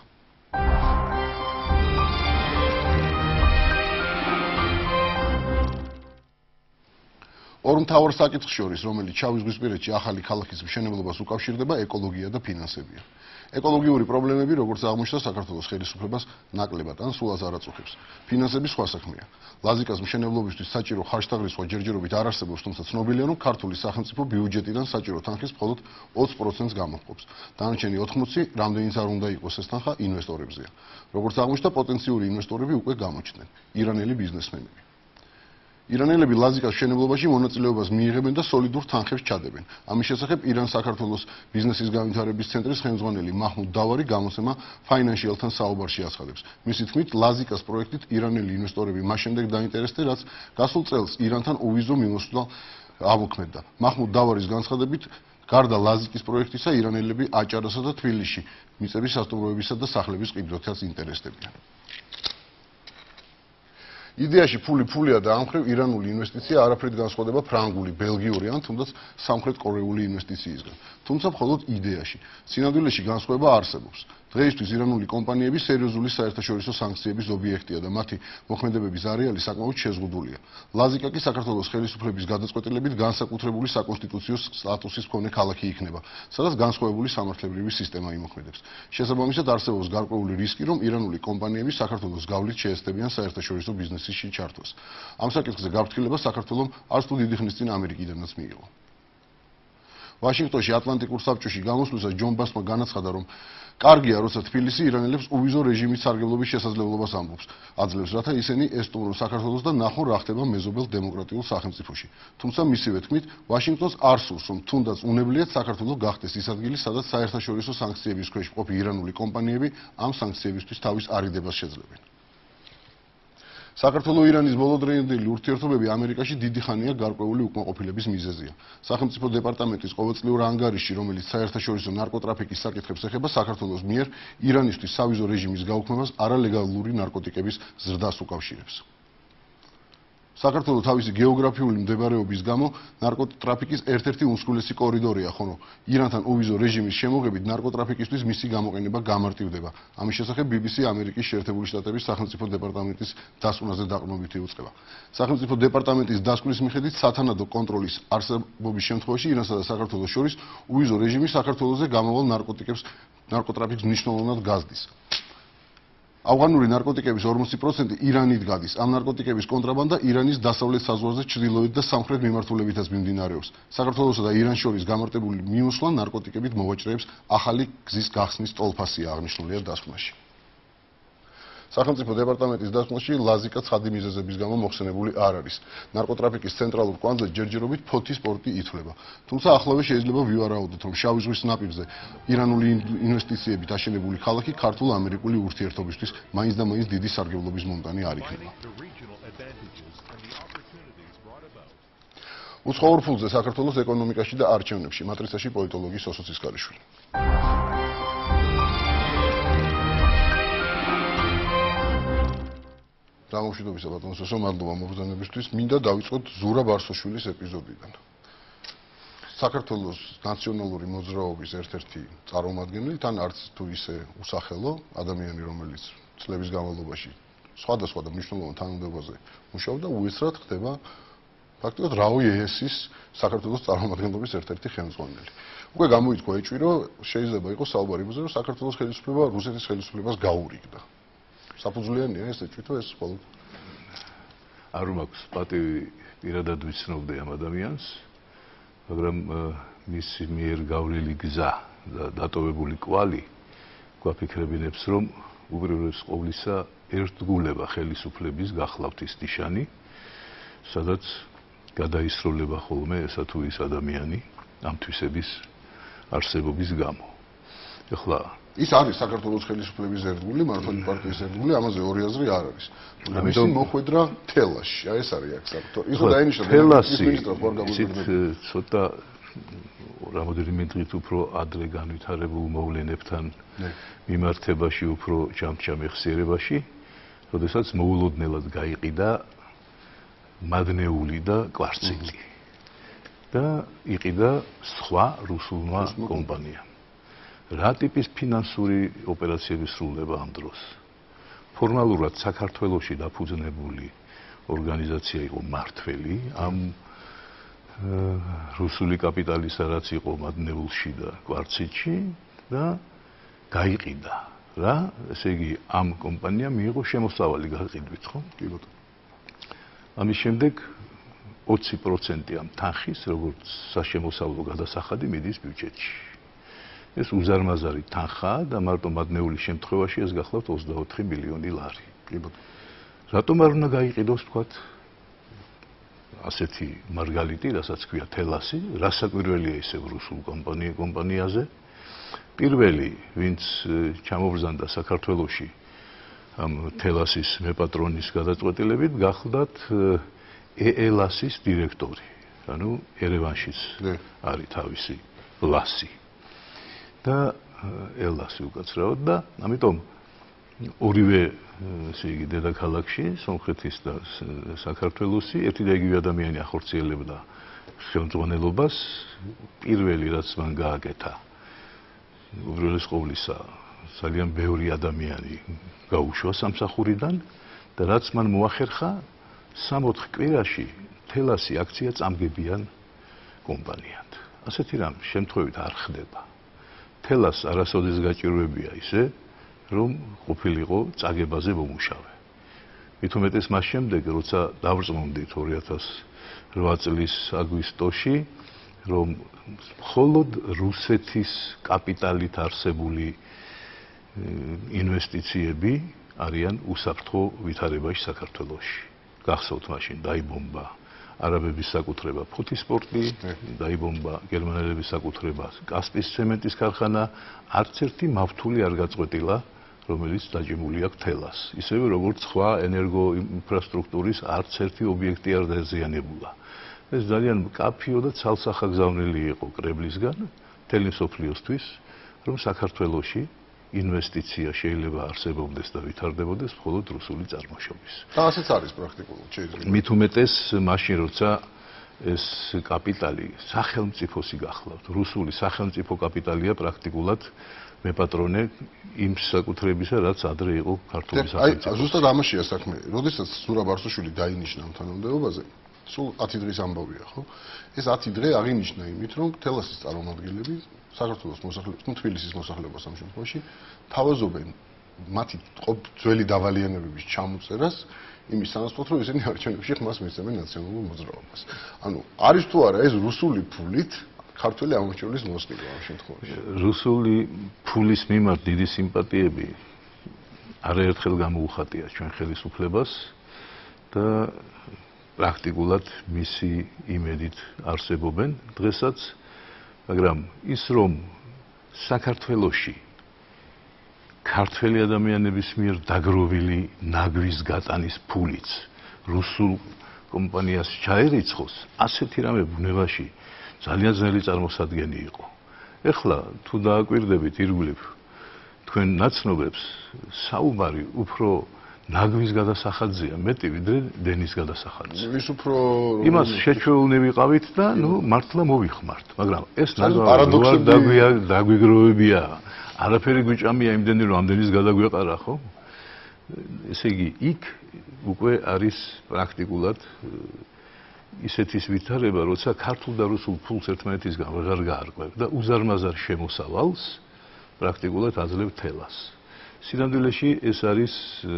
ორ მთავარ საკითხს შორის, რომელიც შავიზღვისპირეთში ახალი ქალაქის მშენებლობას უკავშირდება, ეკოლოგია და ფინანსებია. ეკოლოგიური პრობლემები, როგორც აღმოჩნდა, საქართველოს ხელისუფლებას ნაკლებად ან სულაც არ აწუხებს. ფინანსები სხვა საქმეა. ლაზიკას მშენებლობისთვის საჭირო ხარჯთაღრიცხვა ჯერჯერობით არ არსებობს, თუმცა ცნობილია, რომ ქართული სახელმწიფო ბიუჯეტიდან საჭირო თანხის მხოლოდ ოცი პროცენტს გამოჰყოფს. დანარჩენი ოთხმოცი, რამდენიც არ უნდა იყოს ეს თანხა, ინვესტორებზეა. როგორც აღმოჩნდა, პოტენციური ინვესტორები უკვე გამოჩნდნენ, ირანელი ბიზნესმენები. ირანელები ლაზიკას მშენებლობაში მონაწილეობას მიიღებენ და სოლიდურ თანხებს ჩადებენ. ამის შესახებ ირან-საქართველოს ბიზნესის განვითარების ცენტრის ხელმძღვანელი მაჰმუდ დავარი გამოცემა Financial-თან საუბარში აცხადებს. მისი თქმით, ლაზიკას პროექტით ირანელი ინვესტორები მას შემდეგ დაინტერესდნენ, რაც გასულ წელს ირანთან უვიზო მიმოსვლა ამოქმედდა. მაჰმუდ დავარის განცხადებით, გარდა ლაზიკის პროექტისა, ირანელები აჭარასა და თბილისში მიწების სასტუმროებისა და სახლების ყიდვითაც ინტერესდებიან. იდეაში ფული ფულია და ამ მხრივ ირანული ინვესტიცია არაფრით განსხვავდება ფრანგული, ბელგიური ან თუნდაც სამხრეთ კორეული ინვესტიციისგან. თუმცა მხოლოდ იდეაში. სინამდვილეში განსხვავება არსებობს. დღეისთვის ირანული კომპანიები სერიოზული საერთაშორისო სანქციების ობიექტია და მათი მოქმედებების არეალი საკმაოდ შეზღუდულია. ლაზიკა კი საქართველოს ხელისუფლების გადაწყვეტილებით განსაკუთრებული საკონსტიტუციო სტატუსის მქონე ქალაქი იქნება, სადაც განსხვავებული სამართლებრივი სისტემა იმოქმედებს. შესაბამისად არსებობს გარკვეული რისკი, რომ ირანული კომპანიები საქართველოს გავლით შეეცდებიან საერთაშორისო ბიზნესში ჩართვას. ამ საკითხზე გაფრთხილება საქართველოს არც თუ დიდი ხნის წინ ამერიკიდანაც მიიღო. ვაშინგტონში ატლანტიკურ საბჭოში გამოსვლისას ჯონ ბასმა განაცხადა, რომ კარგია, როცა თბილისი ირანელებს უვიზო რეჟიმის სარგებლობის შესაძლებლობას ამბობს, აძლევს, რათა ისინი ესტუმრონ საქართველოს და ნახონ რა ხდება მეზობელ დემოკრატიულ სახელმწიფოში. თუმცა მისივე თქმით, ვაშინგტონს არ სურს, რომ თუნდაც უნებლიეთ საქართველოს გახდეს ის ადგილი, სადაც საერთაშორისო სანქციების ქვეშ მყოფი ირანული კომპანიები ამ სანქციებისთვის თავის არიდებას შეძლებენ. საქართველო-ირანის ბოლოდროინდელი ურთიერთობები ამერიკაში დიდი ხანია გარკვეული უკმაყოფილების მიზეზია. სახელმწიფო დეპარტამენტის ყოველწლიურ ანგარიშში, რომელიც საერთაშორისო ნარკოტრაფიკის საკითხებს ეხება, საქართველოს მიერ ირანისთვის სავიზო რეჟიმის გაუქმებას არალეგალური ნარკოტიკების ზრდას უკავშირებს. საქართველო თავისი გეოგრაფიული მდებარეობის გამო ნარკოტრაფიკის ერთ-ერთი უმსხვილესი კორიდორია, ხოლო ირანთან უვიზო რეჟიმის შემოღებით ნარკოტრაფიკისთვის მისი გამოყენება გამარტივდება. ამის შესახებ ბი ბი სი ამერიკის შეერთებული შტატების სახელმწიფო დეპარტამენტის დასკვნაზე დაყრდნობით იუწყება. სახელმწიფო დეპარტამენტის დასკვნის მიხედვით სათანადო კონტროლის არსებობის შემთხვევაში ირანსა და საქართველოს შორის უვიზო რეჟიმი საქართველოზე გამავალ ნარკოტიკებს ნარკოტრაფიკს მნიშვნელოვნად გაზრდის. ავღანური ნარკოტიკების ორმოცი პროცენტი ირანით გადის. ამ ნარკოტიკების კონტრაბანდა ირანის დასავლეთ საზღვარზე ჩრდილოეთ და სამხრეთ მიმართულებითაც მიმდინარეობს. საქართველოსა და ირანს შორის გამარტებული მიმოსვლა ნარკოტიკებით მოვაჭრეებს ახალი გზის გახსნის ტოლფასია აღნიშნულია დასკვნაში. სახელმწიფო დეპარტამენტის დასკვნაში ლაზიკა ცხადი მიზეზების გამო მოხსენებული არ არის. ნარკოტრაფიკის ცენტრალურ კვანძზე ჯერჯერობით ფოთის პორტი ითვლება. თუმცა ახლავე შეიძლება ვივარაუდოთ, რომ შავი ზღვის ნაპირზე ირანული ინვესტიციებით აშენებული ქალაქი ქართულ-ამერიკული ურთიერთობისთვის მაინც და მაინც დიდი სარგებლობის მომტანი არ იქნება. უცხოურ ფულზე საქართველოს ეკონომიკაში და არჩევნებში მატრიცაში პოლიტოლოგი სოსო ცისკარიშვილი. დამოუკიდებლობისა ბატონო სოსო, მადლობა მოგზაურობისთვის. მინდა დავიწყოთ ზურაბ არსოშვილის ეპიზოდიდან. საქართველოს ნაციონალური მოძრაობის ერთ-ერთი წარმომადგენელი, თან არც თუ ისე უსახელო ადამიანი, რომელიც წლების განმავლობაში სხვადასხვა და მნიშვნელოვან თანამდებობაზე მუშაობდა, უეცრად ხდება ფაქტობრივად რაო ეესის საქართველოს წარმომადგენლობის ერთ-ერთი ხელმძღვანელი. უკვე გამოიწვია ეჭვი, რომ შეიძლება იყოს საუბარი იმაზე, რომ საქართველოს ხელისუფლება რუსეთის ხელისუფლებას გაურიგდა. საფუძვლიანია ეს ეჭვი თუ ეს მხოლოდ არ მაქვს პატივი პირადად ვიცნობდი ამ ადამიანს, მაგრამ მისი მიერ გავლილი გზა და დატოვებული კვალი გვაფიქრებინებს, რომ უპირველეს ყოვლისა ერთგულება ხელისუფლების გახლავთ ის ნიშანი, სადაც გადაისროლება ხოლმე ესა თუ ის ადამიანი ამ თვისების არსებობის გამო. ეხლა ის არის საქართველოს ხელისუფლების ერთგული, მართლმადიდებელი პარტიის ერთგული, ამაზე ორი აზრი არ არის. ამიტომ მოხვედრა თელასში, აი ეს არის აქ საფრთხე. იხო დაინიშნა თელასი, ისიც ცოტა რამოდენიმე დღით უფრო ადრე განვითარებულ მოვლენებთან მიმართებაში, უფრო ჯამჭამ ეხსიერებაში, როდესაც მოულოდნელად გაიყიდა მადნეული და კვარციტი და იყიდა სხვა რუსულმა კომპანიამ. რა ტიპის ფინანსური ოპერაციები სრულდება ამ დროს? ფორმალურად საქართველოში დაფუძნებული ორგანიზაცია იყო მართველი ამ რუსული კაპიტალისა, რაც იყო მადნეულში და კვარციტში და გაიყიდა რა, ესე იგი ამ კომპანიამ მიიღო შემოსავალი გაყიდვით, ხო? კი ბატონო. ამის შემდეგ ოცი პროცენტი ამ თანხის, როგორც საშემოსავლო გადასახადი მიდის ბიუჯეტში. ეს უზარმაზარი თანხაა და მარტო მადნეულის შემთხვევაში ეს გახლავთ ოცდაოთხი მილიონი ლარი. კი ბატონო. რატომ არ უნდა გაიყიდოს თქვათ ასეთი მარგალიტი, რასაც ქვია თელასი, რასაკვირველია ისევ რუსულ კომპანია კომპანიაზე. პირველი, ვინც ჩამოვზანდა საქართველოში ამ თელასის მეპატრონის გადაწყვეტილებით, გახლდათ ეელასის დირექტორი. ანუ ერევანშიც არის თავისი ლასი და ელასი უკაცრავად და ამიტომ ორივე ესე იგი დედაქალაქში სომხეთის და საქართველოსი ერთი და იგივე ადამიანი ახორციელებდა ხელმძღვანელობას პირველი რაც მან გააკეთა უბრალოდ ყოვლისა ძალიან ბევრი ადამიანი გაუშვა სამსახურიდან და რაც მან მოახერხა სამოთხ კვირაში თელასი აქცია წამგებიან კომპანიად. ასეთი რამ შემთხვევით არ ხდება. თელას არასოდეს გაჭირვებია ისე, რომ ყოფილიყო წაგებაზე მომუშავე. მით უმეტეს მას შემდეგ, როცა დავრწმუნდით ორი ათას რვა წლის აგვისტოში, რომ მხოლოდ რუსეთის კაპიტალით არსებული ინვესტიციები არიან უსაფრთხო ვითარებაში საქართველოში. გახსოვთ მაშინ დაიბომბა არაბების საკუთრება ფოთის პორტი, დაიბომბა გერმანელების საკუთრება კასპიის ცემენტის ქარხანა, არც ერთი მავთული არ გაწყვეტილა, რომელიც დაჭიმული აქვს თელას. ისევე როგორც სხვა ენერგო ინფრასტრუქტურის არც ერთი ობიექტი არ დაზიანებულა. ეს ძალიან მკაფიო და ცალსახაგზავნილი იყო კრემლისგან მთელი მსოფლიოსთვის, რომ საქართველოში ინვესტიცია შეიძლება არსებობდეს და ვითარდებოდეს მხოლოდ რუსული წარმოშობის. და ასეც არის პრაქტიკულად შეიძლება. მით უმეტეს მაშინ როცა ეს კაპიტალი სახელმწიფოსი გახლავთ, რუსული სახელმწიფო კაპიტალია პრაქტიკულად მეპატრონე იმ საკუთრებისა, რაც ადრე იყო ქართული სახელმწიფო. აი, ზუსტად ამაშია საქმე. როდესაც ზურაბ არსუშვილი დაინიშნა თანამდებობაზე, სულ ათი დღის ამბავია, ხო? ეს ათი დღე აღინიშნა იმით, რომ თელასის წარმომადგენლები საქართველოს მოსახლეობას, ну თბილისის მოსახლეობას ამ შემთხვევაში თავაზობენ მათი ძველი დავალიანებების ჩამოწერას იმის სანაცვლოდ, რომ ისინი არჩევნებში ხმას მისცემენ ნაციონალურ მოძრაობას. ანუ არის თუ არა ეს რუსული ფულით ქართული ამორჩევლის მოსყიდვა ამ შემთხვევაში. რუსული ფულის მიმართ დიდი სიმპათიები არაერთხელ გამოუხატია ჩვენ ხელისუფლებას და პრაქტიკულად მისი იმედით არსებობენ დღესაც, მაგრამ ის რომ საქართველოში ქართველი ადამიანების მიერ დაგროვილი ნაგვის გატანის ფულიც რუსულ კომპანიას ჩაერიცხოს, ასეთი რამე ბუნებაში ძალიან ძნელი წარმოსადგენი იყო. ეხლა თუ დააკვირდებით ირგვლივ თქვენ ნაცნობებს, საუბარი უფრო ნაგვის გადასახადზეა მეტი ვიდრე დენის გადასახადზე. ის უფრო იმას შეჩვეულნი ვიყავით და ნუ მართლა მოვიხმართ, მაგრამ ეს პარადოქსები დაგვიგროვებია. არაფერი გვიჭამია იმდენი რომ ამდენის გადაგვეყარა, ხო? ესე იგი, იქ უკვე არის პრაქტიკულად ისეთის ვითარება, როცა ქართულ და რუსულ ფულს ერთმანეთისგან ვეღარ გაარკვევ და უზარმაზარ შემოსავალს პრაქტიკულად აძლევ თელას. სინამდვილეში ეს არის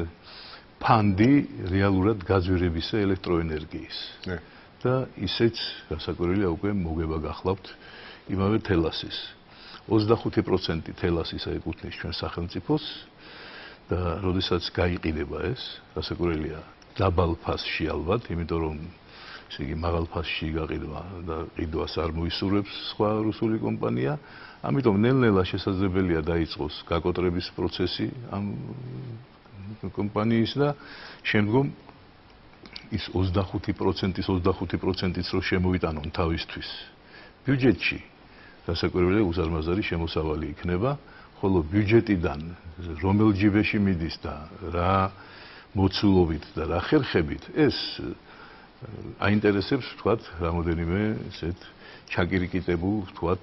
ფანდი რეალურად გაძვირებისა ელექტროენერგიის. და ისეც გასაკვირველია უკვე მოგება გახლავთ იმავე თელასის. ოცდახუთი პროცენტი თელასისა ეკუთვნის ჩვენ სახელმწიფოს და როდესაც გაიყიდება ეს, გასაკვირველია დაბალ ფასში ალბათ, იმიტომ რომ ესე იგი მაღალ ფასში გაყიდვა და ყიდვას არ მოისურვებს სხვა რუსული კომპანია, ამიტომ ნელ-ნელა შესაძლებელია დაიწყოს გაკოტრების პროცესი ამ კომპანიის და შემდგომ ის ოცდახუთი პროცენტის ოცდახუთი პროცენტიც რო შემოიტანონ თავისთვის ბიუჯეტში, გასაკვირველია უზარმაზარი შემოსავალი იქნება, ხოლო ბიუჯეტიდან რომელ ჯიბეში მიდის და რა მოცულობით და რა ხერხებით ეს აინტერესებს ვთქვათ რამოდენიმე ესეთ ჩაკირიკიტებულ ვთქვათ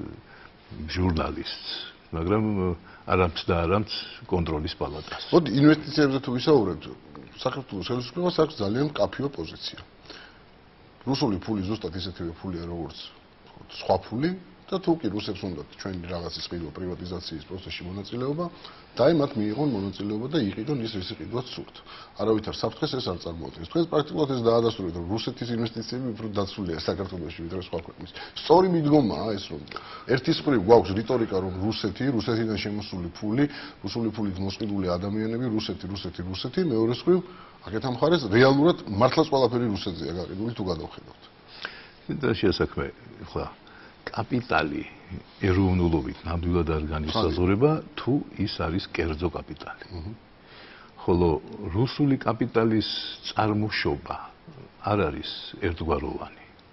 ჟურნალისტს, მაგრამ არამც და არამც კონტროლის პალატას. მოდი ინვესტიციებზე თუ ვისაუბრებთ, საქართველოს ხელისუფლებას აქვს ძალიან მკაფიო პოზიცია. რუსული ფული ზუსტად ისეთივე ფულია, როგორც სხვა ფული და თუ კი რუსებს უნდათ ჩვენი რაღაცის ყიდვა პრივატიზაციის პროცესში მონაწილეობა, დაი მათ მიიღონ მონაწილეობა და იყიდონ ის რისი ყიდვაც სურთ. არავითარ საფრთხეს ეს არ წარმოადგენს. თქვენ პრაქტიკულად ეს დაადასტურეთ, რომ რუსეთის ინვესტიციები უფრო დაცულია საქართველოში ვიდრე სხვა ქვეყნის. სწორი მიდგომაა ეს, რომ ერთის მხრივ გვაქვს რიტორიკა, რომ რუსეთი, რუსეთიდან შემოსული ფული, რუსული ფულით მოსყიდული ადამიანები, რუსეთი, რუსეთი, რუსეთი, მეორე მხრივ აქეთ ამ მხარეს რეალურად მართლაც ყველაფერი რუსეთზეა გაყიდული თუ გადავხედავთ. და შეასაქმე, ხლა კაპიტალი ეროვნულობით ნამდვილად არ განისაზღვრება თუ ის არის კერძო კაპიტალი. ხოლო რუსული კაპიტალის წარმოშობა არ არის ერთგვაროვანი.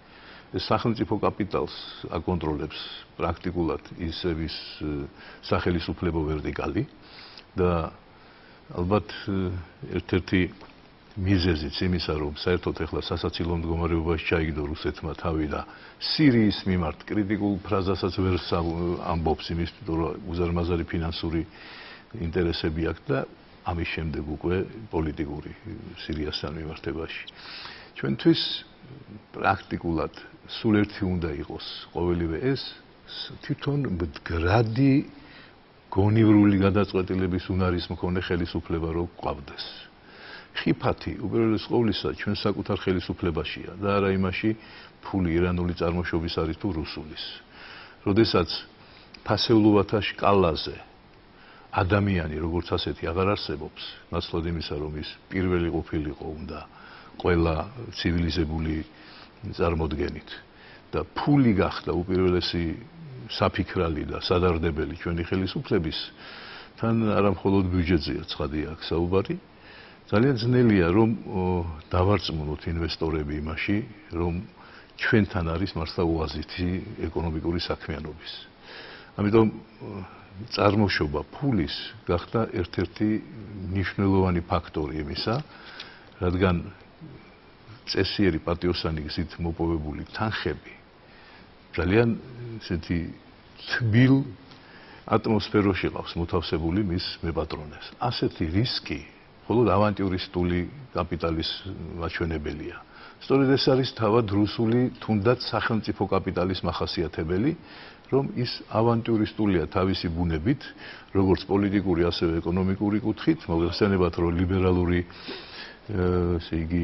ეს სახელმწიფო კაპიტალს აკონტროლებს პრაქტიკულად ისევის სახელისუფლებო ვერტიკალი და ალბათ ერთ-ერთი მიზეზიც იმისა, რომ საერთოდ ეხლა სასაცილო მდგომარეობაში ჩაიგდო რუსეთმა თავი და სირიის მიმართ კრიტიკულ ფრაზასაც ვერ ამბობს იმის, რომ უზარმაზარი ფინანსური ინტერესები აქვს და ამის შემდეგ უკვე პოლიტიკური სირიასთან მიმართებაში. ჩვენთვის პრაქტიკულად სულ ერთი უნდა იყოს ყოველივე ეს თვითონ მდგრადი გონივრული გადაწყვეტილების უნარის მქონე ხელისუფლება რო გვყავდეს. ხიფათი უპირველეს ყოვლისა ჩვენ საკუთარ ხელისუფლებაშია და არა იმაში ფული ირანული წარმოშობის არის თუ რუსულის. როდესაც ფასეულობათა სკალაზე ადამიანი როგორც ასეთი აღარ არსებობს, ნაცვლად იმისა, რომ ის პირველი ყოფილიყო უნდა ყველა ცივილიზებული წარმოდგენით და ფული გახდა უპირველესი საფიქრალი და სადარდებელი ჩვენი ხელისუფლების, თან არა მხოლოდ ბიუჯეტზეა ცხადია აქ საუბარი. ძალიან ძნელია რომ დავარწმუნოთ ინვესტორები იმაში, რომ ჩვენთან არის მართლა ოაზიტი ეკონომიკური საქმიანობის. ამიტომ წარმოშობა ფულის გახდა ერთ-ერთი მნიშვნელოვანი ფაქტორი იმისა, რადგან წესიერი პატიოსანი გზით მოპოვებული თანხები ძალიან ესეთი თბილ ატმოსფეროში ყავს მოთავსებული მის მეპატრონეს. ასეთი რისკი მხოლოდ ავანტიურისტული კაპიტალის მაჩვენებელია. სწორედ ეს არის თავად რუსული თუნდაც სახელმწიფო კაპიტალის მახასიათებელი, რომ ის ავანტიურისტულია თავისი ბუნებით, როგორც პოლიტიკური, ასევე ეკონომიკური კუთხით, მოგეხსენებათ, რომ ლიბერალური ესე იგი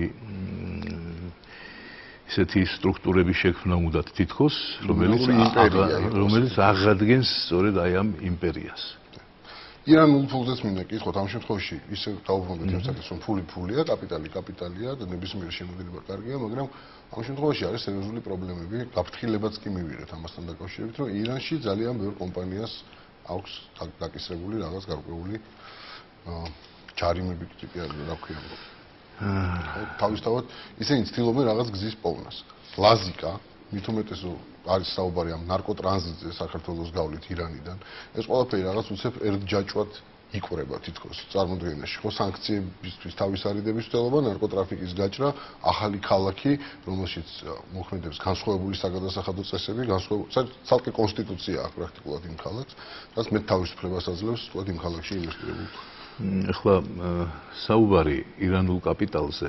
ისეთი სტრუქტურების შექმნა უნდათ თითქოს, რომელიც რომელიც აღადგენს სწორედ აი ამ იმპერიას. ირანულ ფულზეც მინდა კითხოთ ამ შემთხვევაში ისე დავუბრუნდეთ იმ საკითხს, რომ ფული ფულია, კაპიტალი კაპიტალია და ნებისმიერი შემოდინება კარგია, მაგრამ ამ შემთხვევაში არის სერიოზული პრობლემები, გაფრთხილებაც კი მივიღეთ ამასთან დაკავშირებით, რომ ირანში ძალიან ბევრ კომპანიას აქვს დაკისრებული რაღაც გარკვეული ჯარიმები ტიპი არის, რა ქვია. თავისთავად ისინი ცდილობენ რაღაც გზის პოვნას. ლაზიკა, მით უმეტეს არის საუბარი ამ ნარკოტრანზიტზე საქართველოს გავლით ირანიდან. ეს ყველაფერი რაღაც უცებ ერთჯაჭვად იკვრება თითქოს წარმოდგენაში. ხო, სანქციებისთვის თავის არიდების მცდელობა, ნარკოტრაფიკის გაჭრა, ახალი ქალაქი, რომელშიც მოქმედებს განსხვავებული საგადასახადო წესები, განსხვავებული ცალკე კონსტიტუცია აქვს პრაქტიკულად იმ ქალაქს, რაც მე თავისუფლებას აძლევს სწორედ იმ ქალაქში ინვესტირებულ. ეხლა საუბარი ირანულ კაპიტალზე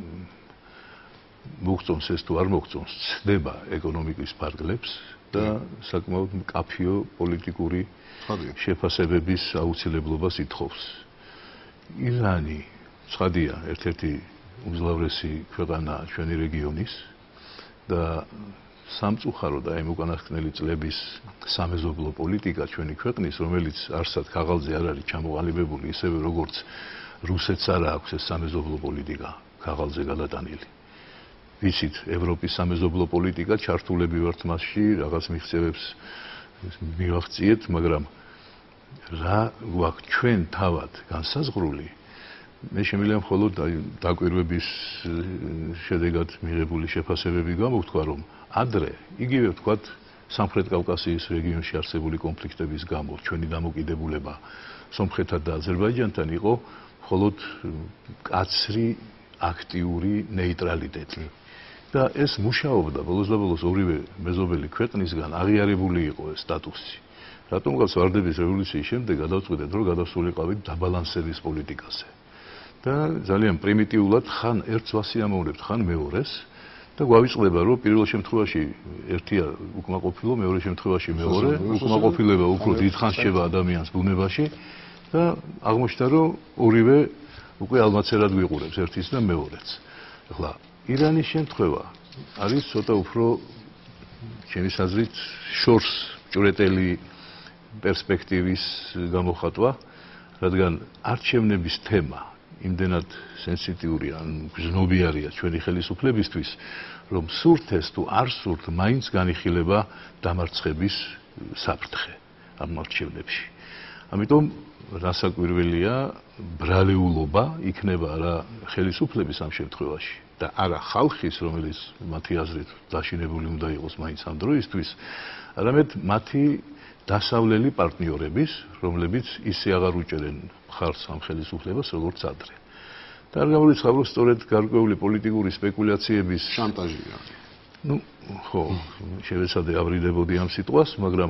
მოგწონს ეს თუ არ მოგწონს, ცდება ეკონომიკის ფარგლებს და საკმაოდ მკაფიო პოლიტიკური შეფასებების აუცილებლობას ითხოვს. ირანი, ცხადია, ერთ-ერთი უმძლავრესი ქვეყანა ჩვენი რეგიონის და სამწუხაროდ აი უკანასკნელი წლების სამეზობლო პოლიტიკა ჩვენი ქვეყნის, რომელიც არსად ქაღალდზე არ არის ჩამოყალიბებული, ისევე როგორც რუსეთს არ აქვს ეს სამეზობლო პოლიტიკა ქაღალდზე გადატანილი. ვიცით, ევროპის სამეზობლო პოლიტიკა ჩართულები ვართ მასში, რაღაც მიღწევებს მივაღწიეთ, მაგრამ რა გვაქვს ჩვენ თავად განსაზღვრული? მე შემიძლია მხოლოდ დაკვირვების შედეგად მიღებული შეფასებები გამოვთქვა, რომ ადრე იგივე ვთქვათ სამხრეთ კავკასიის რეგიონში არსებული კონფლიქტების გამო ჩვენი დამოკიდებულება სომხეთთან და აზერბაიჯანთან იყო მხოლოდ კაცრი აქტიური ნეიტრალიტეტი. და ეს მუშაობდა ბოლოს და ბოლოს ორივე მეზობელი ქვეყნისგან აღიარებული იყო ეს სტატუსი. რატომ გავს ვარდების რევოლუციის შემდეგ გადავწყვეტეთ, რომ გადავსულიყავით დაბალანსების პოლიტიკაზე. და ძალიან პრიმიტიულად ხან ერთს ვასიამოვნებთ, ხან მეორეს და გვავიწყდება, რომ პირველ შემთხვევაში ერთია უკმაყოფილო, მეორე შემთხვევაში მეორე, უკმაყოფილება უფრო დიდხანს შევა ადამიანს ბუნებაში და აღმოჩნდა, რომ ორივე უკვე ალმაცერად გვიყურებს ერთის და მეორეც. ახლა ირანის შემთხვევა არის ცოტა უფრო ჩემი აზრით შორს ჭვრეტელი პერსპექტივის გამოხატვა, რადგან არჩევნების თემა იმდენად სენსიტიურია, გზნობიარია ჩვენი ხელისუფლებისთვის, რომ სურთ ეს თუ არ სურთ, მაინც განიხილება დამარცხების საფრთხე ამ არჩევნებში. ამიტომ რასაკვირველია, ბრალეულობა იქნება რა ხელისუფლების ამ შემთხვევაში და არა ხალხის, რომელიც მათი აზრით დაშინებული უნდა იყოს მაინც ამ დროისთვის, არამედ მათი დასავლელი პარტნიორების, რომლებიც ისე აღარ უჭერენ მხარს ამ ხელისუფლებას, როგორც ადრე. და არ გამორიცხავ, სწორედ გარკვეული პოლიტიკური სპეკულაციების შანტაჟია. ну, ხო, შევეცადე ავრიდებოდი ამ სიტყვას, მაგრამ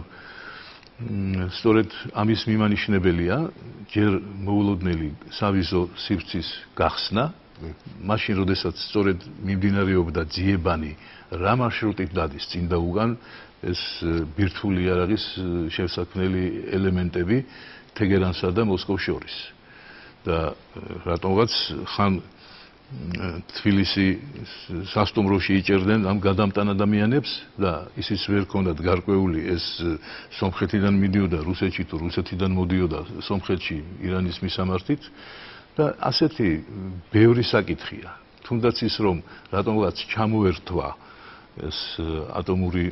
სწორედ ამის მიმანიშნებელია ჯერ მოულოდნელი სავიზო სივრცის გახსნა, მაშინ როდესაც სწორედ მიმდინარეობდა ძიებანი რა მარშრუტით დადის წინ და უგან ეს ბირთვული არ არის შევსაქმნელი ელემენტები თეგერანსა და მოსკოვს შორის და რატომღაც ხან თბილისი სასტუმროში იჭერდნენ ამ გადამტან ადამიანებს და ისიც ვერ ქონდათ გარკვეული ეს სომხეთიდან მიდიოდა რუსეთში თუ რუსეთიდან მოდიოდა სომხეთში ირანის მისამართით და ასეთი ბევრი საკითხია. თუნდაც ის რომ რატომღაც ჩამოერთვა ეს ატომური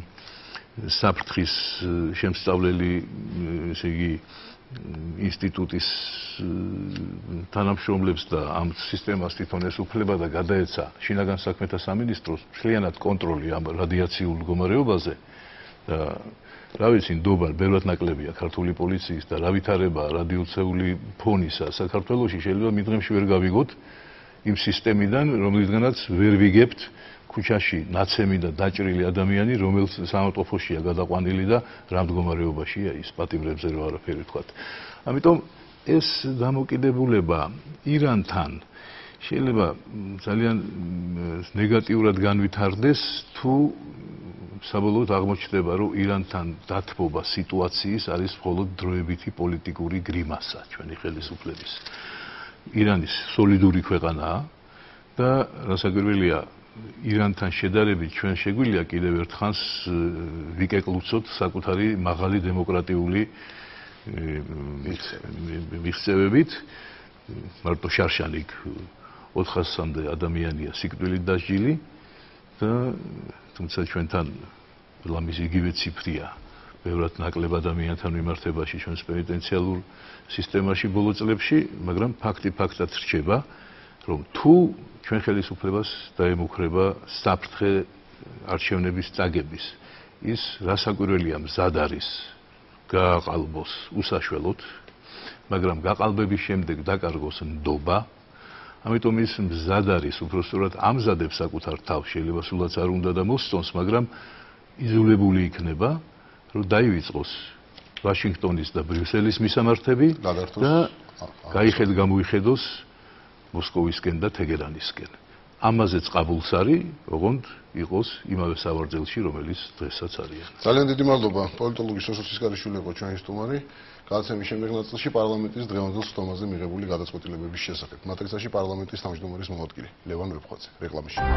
საფრთხის შემსწავლელი ესე იგი ინსტიტუტის თანამშრომლებს და ამ სისტემას თვითონ ეს უფლება და გადაეცა შინაგან საქმეთა სამინისტროს მთლიანად კონტროლი ამ რადიაციულ მდგომარეობაზე და რა ვიცი, ნდობა ბევრად ნაკლებია ქართული პოლიციის და რა ვითარება რადიოცეული ფონისა საქართველოში შეიძლება მიდღემში ვერ გავიგოთ იმ სისტემიდან, რომლისგანაც ვერ ვიგებთ ქუჩაში ნაცემი და დაჭრილი ადამიანი, რომელიც სამავტყოფოშია გადაყვანილი და რა მდგომარეობაშია ის პატიმრებზე რო არაფერი ვთქვათ. ამიტომ ეს დამოკიდებულება ირანთან შეიძლება ძალიან ნეგატიურად განვითარდეს თუ საბოლოოდ აღმოჩნდება რომ ირანთან დათბობა სიტუაციის არის მხოლოდ დროებითი პოლიტიკური გრიმასა ჩვენი ხელისუფლების. ირანის სოლიდური ქვეყანაა და რასაკვირველია ირანთან შედარებით ჩვენ შეგვიძლია კიდევ ერთხანს ვიკეკლუცოთ საკუთარი მაღალი დემოკრატიული მიღწევებით მარტო შარშანიკ ოთხასამდე ადამიანია სიკვდილით დასჯილი და თუმცა ჩვენთან ლამის იგივე ციფრია ბევრად ნაკლებ ადამიანთან მიმართებაში ჩვენს პენიტენციალურ სისტემაში ბოლო წლებში, მაგრამ ფაქტი ფაქტად რჩება, რომ თუ ჩვენ ხელისუფლებას დაემუქრება საფრთხე არჩევნების წაგების, ის რასაკვირველია მზად არის გააყალბოს უსაშველოდ, მაგრამ გაყალბების შემდეგ დაკარგოს ნდობა. ამიტომ ის მზად არის, უბრალოდ ამზადებს საკუთარ თავს, შეიძლება სულაც არ უნდა და მოსწონს, მაგრამ იზოლებული იქნება, რომ დაივიწყოს ვაშინგტონის და ბრიუსელის მისამართები და გაიხედ გამოიხედოს მოსკოვისკენ და თეგერანისკენ. ამაზეც ყაბულს არის, ოღონდ იყოს იმავე სავარძელში, რომელიც დღესაც არიან. ძალიან დიდი მადლობა პოლიტოლოგი სოსო ცისკარიშვილი იყო ჩვენი სტუმარი. გადაცემის შემდეგ ნაწილში პარლამენტის დღევანდელ სტომაზე მიღებული გადაწყვეტილებების შესახებ. მატრიცაში პარლამენტის თავმჯდომარის მოადგილე ლევან ვეფხვაძე. რეკლამის შემდეგ.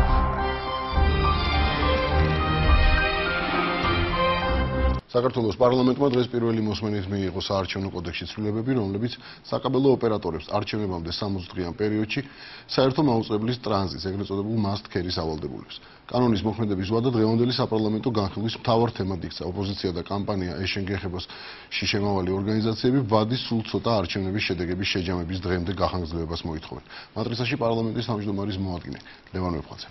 საქართველოს პარლამენტმა დღეს პირველი მოსმენით მიიღო საარჩევნო კოდექსის ცვლილებები, რომლებიც საკაბელო ოპერატორებს არჩევნებამდე სამოცი დღიან პერიოდში საერთო მაუწყებლის ტრანზიტს, ეგრეთ წოდებულ must carry-ს ავალდებულებს. კანონის მოქმედების ვადა დღევანდელი საპარლამენტო განხილვის მთავარ თემად იქცა. ოპოზიცია და კამპანია ეშენ გეხებას-ში შემავალი ორგანიზაციები ვადის სულ ცოტა არჩევნების შედეგების შეჯამების დღემდე გახანგრძლივებას მოითხოვენ. მატრიცაში პარლამენტის თავმჯდომარის მოადგილე ლევან ვეფხვაძე.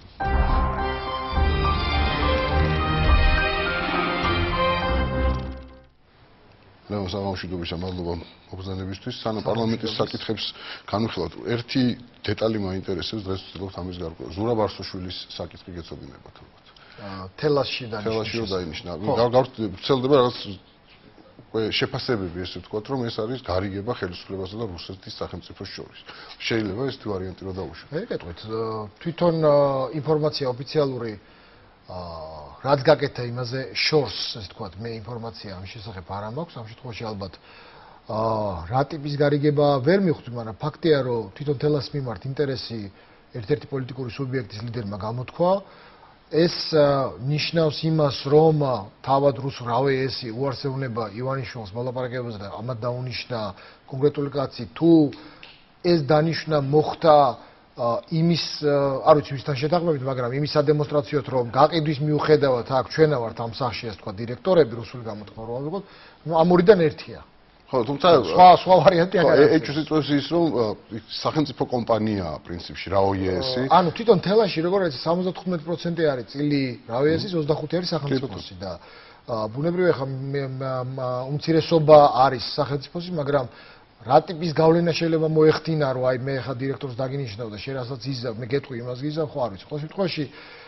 ლევან სამშვიდობისა, მადლობა მოგზაურობისთვის. სანამ პარლამენტის საკითხებს განვიხილავთ, ერთი დეტალი მაინტერესებს, დღეს ვცდილობთ ამის გარკვევა. ზურაბ არსოშვილის საკითხი გეცოდინებათ ალბათ. თელასში და თელასში დაინიშნა. ვცელდება რაღაც შეფასებები, ესე ვთქვათ, რომ ეს არის გარიგება ხელისუფლებასა და რუსეთის სახელმწიფოს შორის. შეიძლება ეს ვარიანტი რომ დაუშვათ. მე გეტყვით, თვითონ ინფორმაცია ოფიციალური აა რაც გაკეთა იმაზე შორს, ესე ვთქვათ, მე ინფორმაცია ამ შესახებ არ მაქვს, ამ შემთხვევაში ალბათ აა რა ტიპის გარიგება ვერ მივხვდი, მაგრამ ფაქტია, რომ თვითონ თელას მიმართ ინტერესი ერთ-ერთი პოლიტიკური სუბიექტის ლიდერმა გამოთქვა. ეს ნიშნავს იმას, რომ თავად რუსულ რავეესი უარსებუნება ივანიშვილს მოლაპარაკებებზე და ამათ დაუნიშნა კონკრეტული კაცი, თუ ეს დანიშნა მოხდა იმის არ ვიცი ვისთან შეთანხმებით, მაგრამ იმის სადემონსტრაციოდ, რომ გაყიდვის მიუხედავად აქ ჩვენა ვართ ამ სახში, ასე თქვა დირექტორები რუსული გამოთქმა რომ ავიღოთ, ამ ორიდან ერთია. ხო, თუმცა სხვა სხვა ვარიანტი არ არის. ეჩ სიტყვებს ის რომ სახელმწიფო კომპანიაა პრინციპში რა ო ე ესი. ანუ თვითონ თელაში როგორ არის სამოცდათხმეტი პროცენტი არის წილი რა ო ე ესის ოცდახუთი არის სახელმწიფოსი და ბუნებრივია ხა უმცირესობა არის სახელმწიფოსი, მაგრამ რა ტიპის გავლენა შეიძლება მოეხდინა რომ აი მე ხა დირექტორს დაგინიშნავ და შენ რასაც იზავ, მე გეტყვი იმას გიზავ, ხო არ ვიცი. ყოველ შემთხვევაში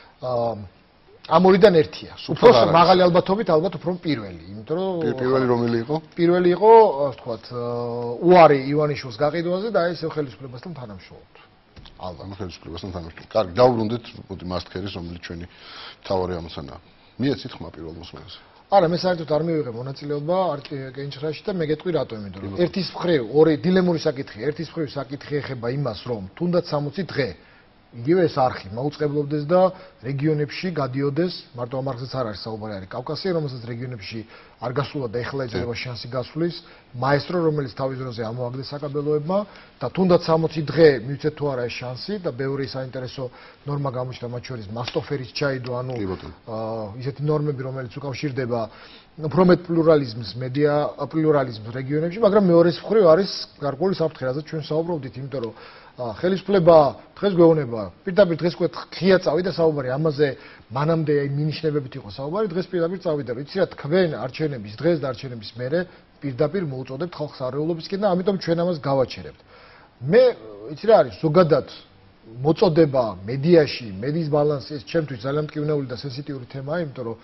ამ ორიდან ერთია. უფრო მაღალი ალბათობით ალბათ უფრო პირველი, იმიტომ რომ პირველი რომელი იყო? პირველი იყო, ასე ვთქვათ, უარი ივანიშვილის გაყიდვაზე და აი ეს ხელისუფლებასთან თანამშრომლობთ. ალბათ ხელისუფლებასთან თანამშრომლობთ. კარგი, დავბრუნდეთ მასქერის, რომელიც ჩვენი მთავარი ამოცანაა. მიეცით ხმა პირველ მოსმენაზე. არა, მე საერთოდ არ მივიღე მონაწილეობა კენჭრაში და მე გეტყვი რატომ, იმიტომ რომ ერთის მხრივ ორი დილემური საკითხია. ერთის მხრივ საკითხი ეხება იმას, რომ თუნდაც სამოცი დღე იგივე ეს არხი მაუწყებლობდეს და რეგიონებში გადიოდეს, მარტო ამ არხზეც არ არის საუბარი, არის კავკასია, რომელსაც რეგიონებში არ გასულა და ეხლა ეძლევა შანსი გასვლის, მაესტრო, რომელიც თავის დროზე ამოაგდეს საკაბელოებმა და თუნდაც სამოცი დღე მივცეთ თუ არა ეს შანსი და ბევრი საინტერესო ნორმა გამოჩნდა, მათ შორის მასტოფერის ჩაიდო, ანუ ისეთი ნორმები, რომელიც უკავშირდება უფრო მეტ პლურალიზმს, მედია პლურალიზმს რეგიონებში, მაგრამ მეორეს მხრივ არის გარკვეული საფრთხე, რაზეც ჩვენ საუბრობდით, იმიტომ რომ ხელისუფლება დღეს გვეუბნება, პირდაპირ დღეს გვეთ ხია წავიდა საუბარი ამაზე, მანამდე აი მინიშნებებით იყო საუბარი, დღეს პირდაპირ წავიდა, რომ იცი რა თქვენ არჩევნების დღეს და არჩევნების მერე პირდაპირ მოუწოდებთ ხალხს არეულობისკენ და ამიტომ ჩვენ ამას გავაჩერებთ. მე იცი რა არის, ზოგადად მოწოდება მედიაში, მედიის ბალანსი ეს ჩემთვის ძალიან მტკივნეული და სენსიტიური თემაა, იმიტომ რომ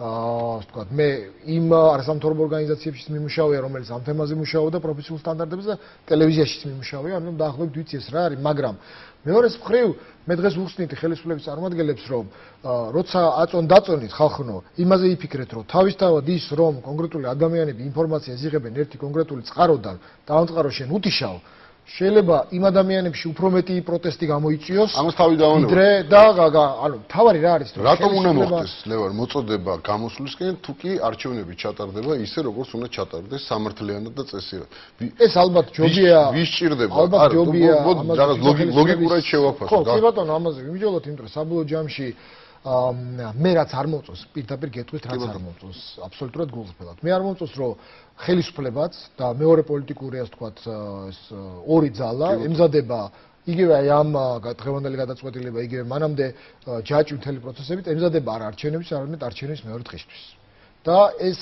აა ასე ვთქვათ, მე იმ არასამთავრობო ორგანიზაციებშიც მიმუშავია, რომელიც ამ თემაზე მუშაობდა პროფესიულ სტანდარტებზე და ტელევიზიაშიც მიმუშავია, ანუ დაახლოებით ვიცი ეს რა არის, მაგრამ მეორეს მხრივ მე დღეს ვუხსნით ხელისუფლების წარმომადგენლებს, რომ როცა აწონ დაწონით ხალხნო, იმაზე იფიქრეთ, რომ თავისთავად ის, რომ კონკრეტული ადამიანები ინფორმაციას იღებენ ერთი კონკრეტული წყაროდან და ამ წყარო შენ უთიშავ, შეიძლება იმ ადამიანებში უფრო მეტი პროტესტი გამოიწვიოს. ამას თავი დავანებო. ვიდრე და ანუ თავარი რა არის, რომ რატომ უნდა მოხდეს ლევან მოწოდება გამოსვლისკენ, თუ კი არჩევნები ჩატარდება ისე, როგორც უნდა ჩატარდეს სამართლიანად და წესიერ. ეს ალბათ ჯობია. ვის სჭირდება? ალბათ ჯობია. რაღაც ლოგიკურად შევაფასო. ხო, კი ბატონო, ამაზე ვიმჯოლოთ, იმიტომ რომ საბოლოო ჯამში მე რაც არ მომწონს, პირდაპირ გეტყვით რაც არ მომწონს, აბსოლუტურად გულწრფელად. მე არ მომწონს, რომ ხელისუფლებაც და მეორე პოლიტიკური, ასე ვთქვათ, ეს ორი ძალა ემზადება იგივე აი ამ დღევანდელი გადაწყვეტილება, იგივე მანამდე ჯაჭვი მთელი პროცესებით ემზადება არ არჩევნების, არამედ არჩევნების მეორე დღისთვის. და ეს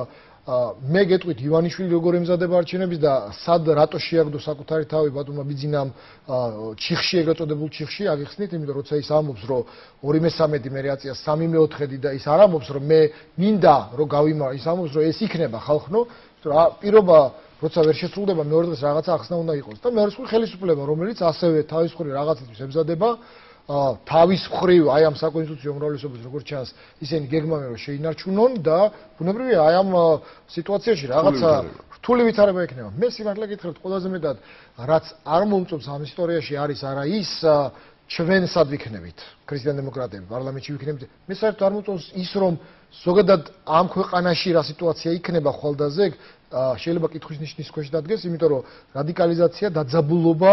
მე გეტყვით ივანიშვილი როგორ ემზადება არჩევნების და სად რატო შეაგდო საკუთარი თავი ბატონმა ბიძინამ ჩიხში, ეგრეთ წოდებულ ჩიხში აგიხსნით, იმიტომ როცა ის ამბობს, რომ ორი მესამედი მე რეაცია სამი მეოთხედი და ის არ ამბობს, რომ მე მინდა რომ გავიმარო, ის ამბობს, რომ ეს იქნება ხალხნო, რა პირობა როცა ვერ შესრულდება მეორე დღეს რაღაცა ახსნა უნდა იყოს და მეორე მხრივ ხელისუფლება, რომელიც ასევე თავის მხრივ რაღაცისთვის ემზადება თავის მხრივ აი ამ საკონსტიტუციო უმრავლესობის როგორც ჩანს ისინი გეგმავენ რომ შეინარჩუნონ და ბუნებრივია აი ამ სიტუაციაში რაღაცა რთული ვითარება ექნება. მე სიმართლე გითხრათ, ყველაზე მეტად რაც არ მომწონს ამ ისტორიაში არის არა ის ჩვენ სად ვიქნებით ქრისტიან დემოკრატები პარლამენტში ვიქნებით. მე საერთოდ არ მომწონს ის რომ ზოგადად ამ ქვეყანაში რა სიტუაცია იქნება ხვალდაზე შეიძლება კითხვის ნიშნის ქვეშ დადგეს, იმიტომ რომ რადიკალიზაცია, დაძაბულობა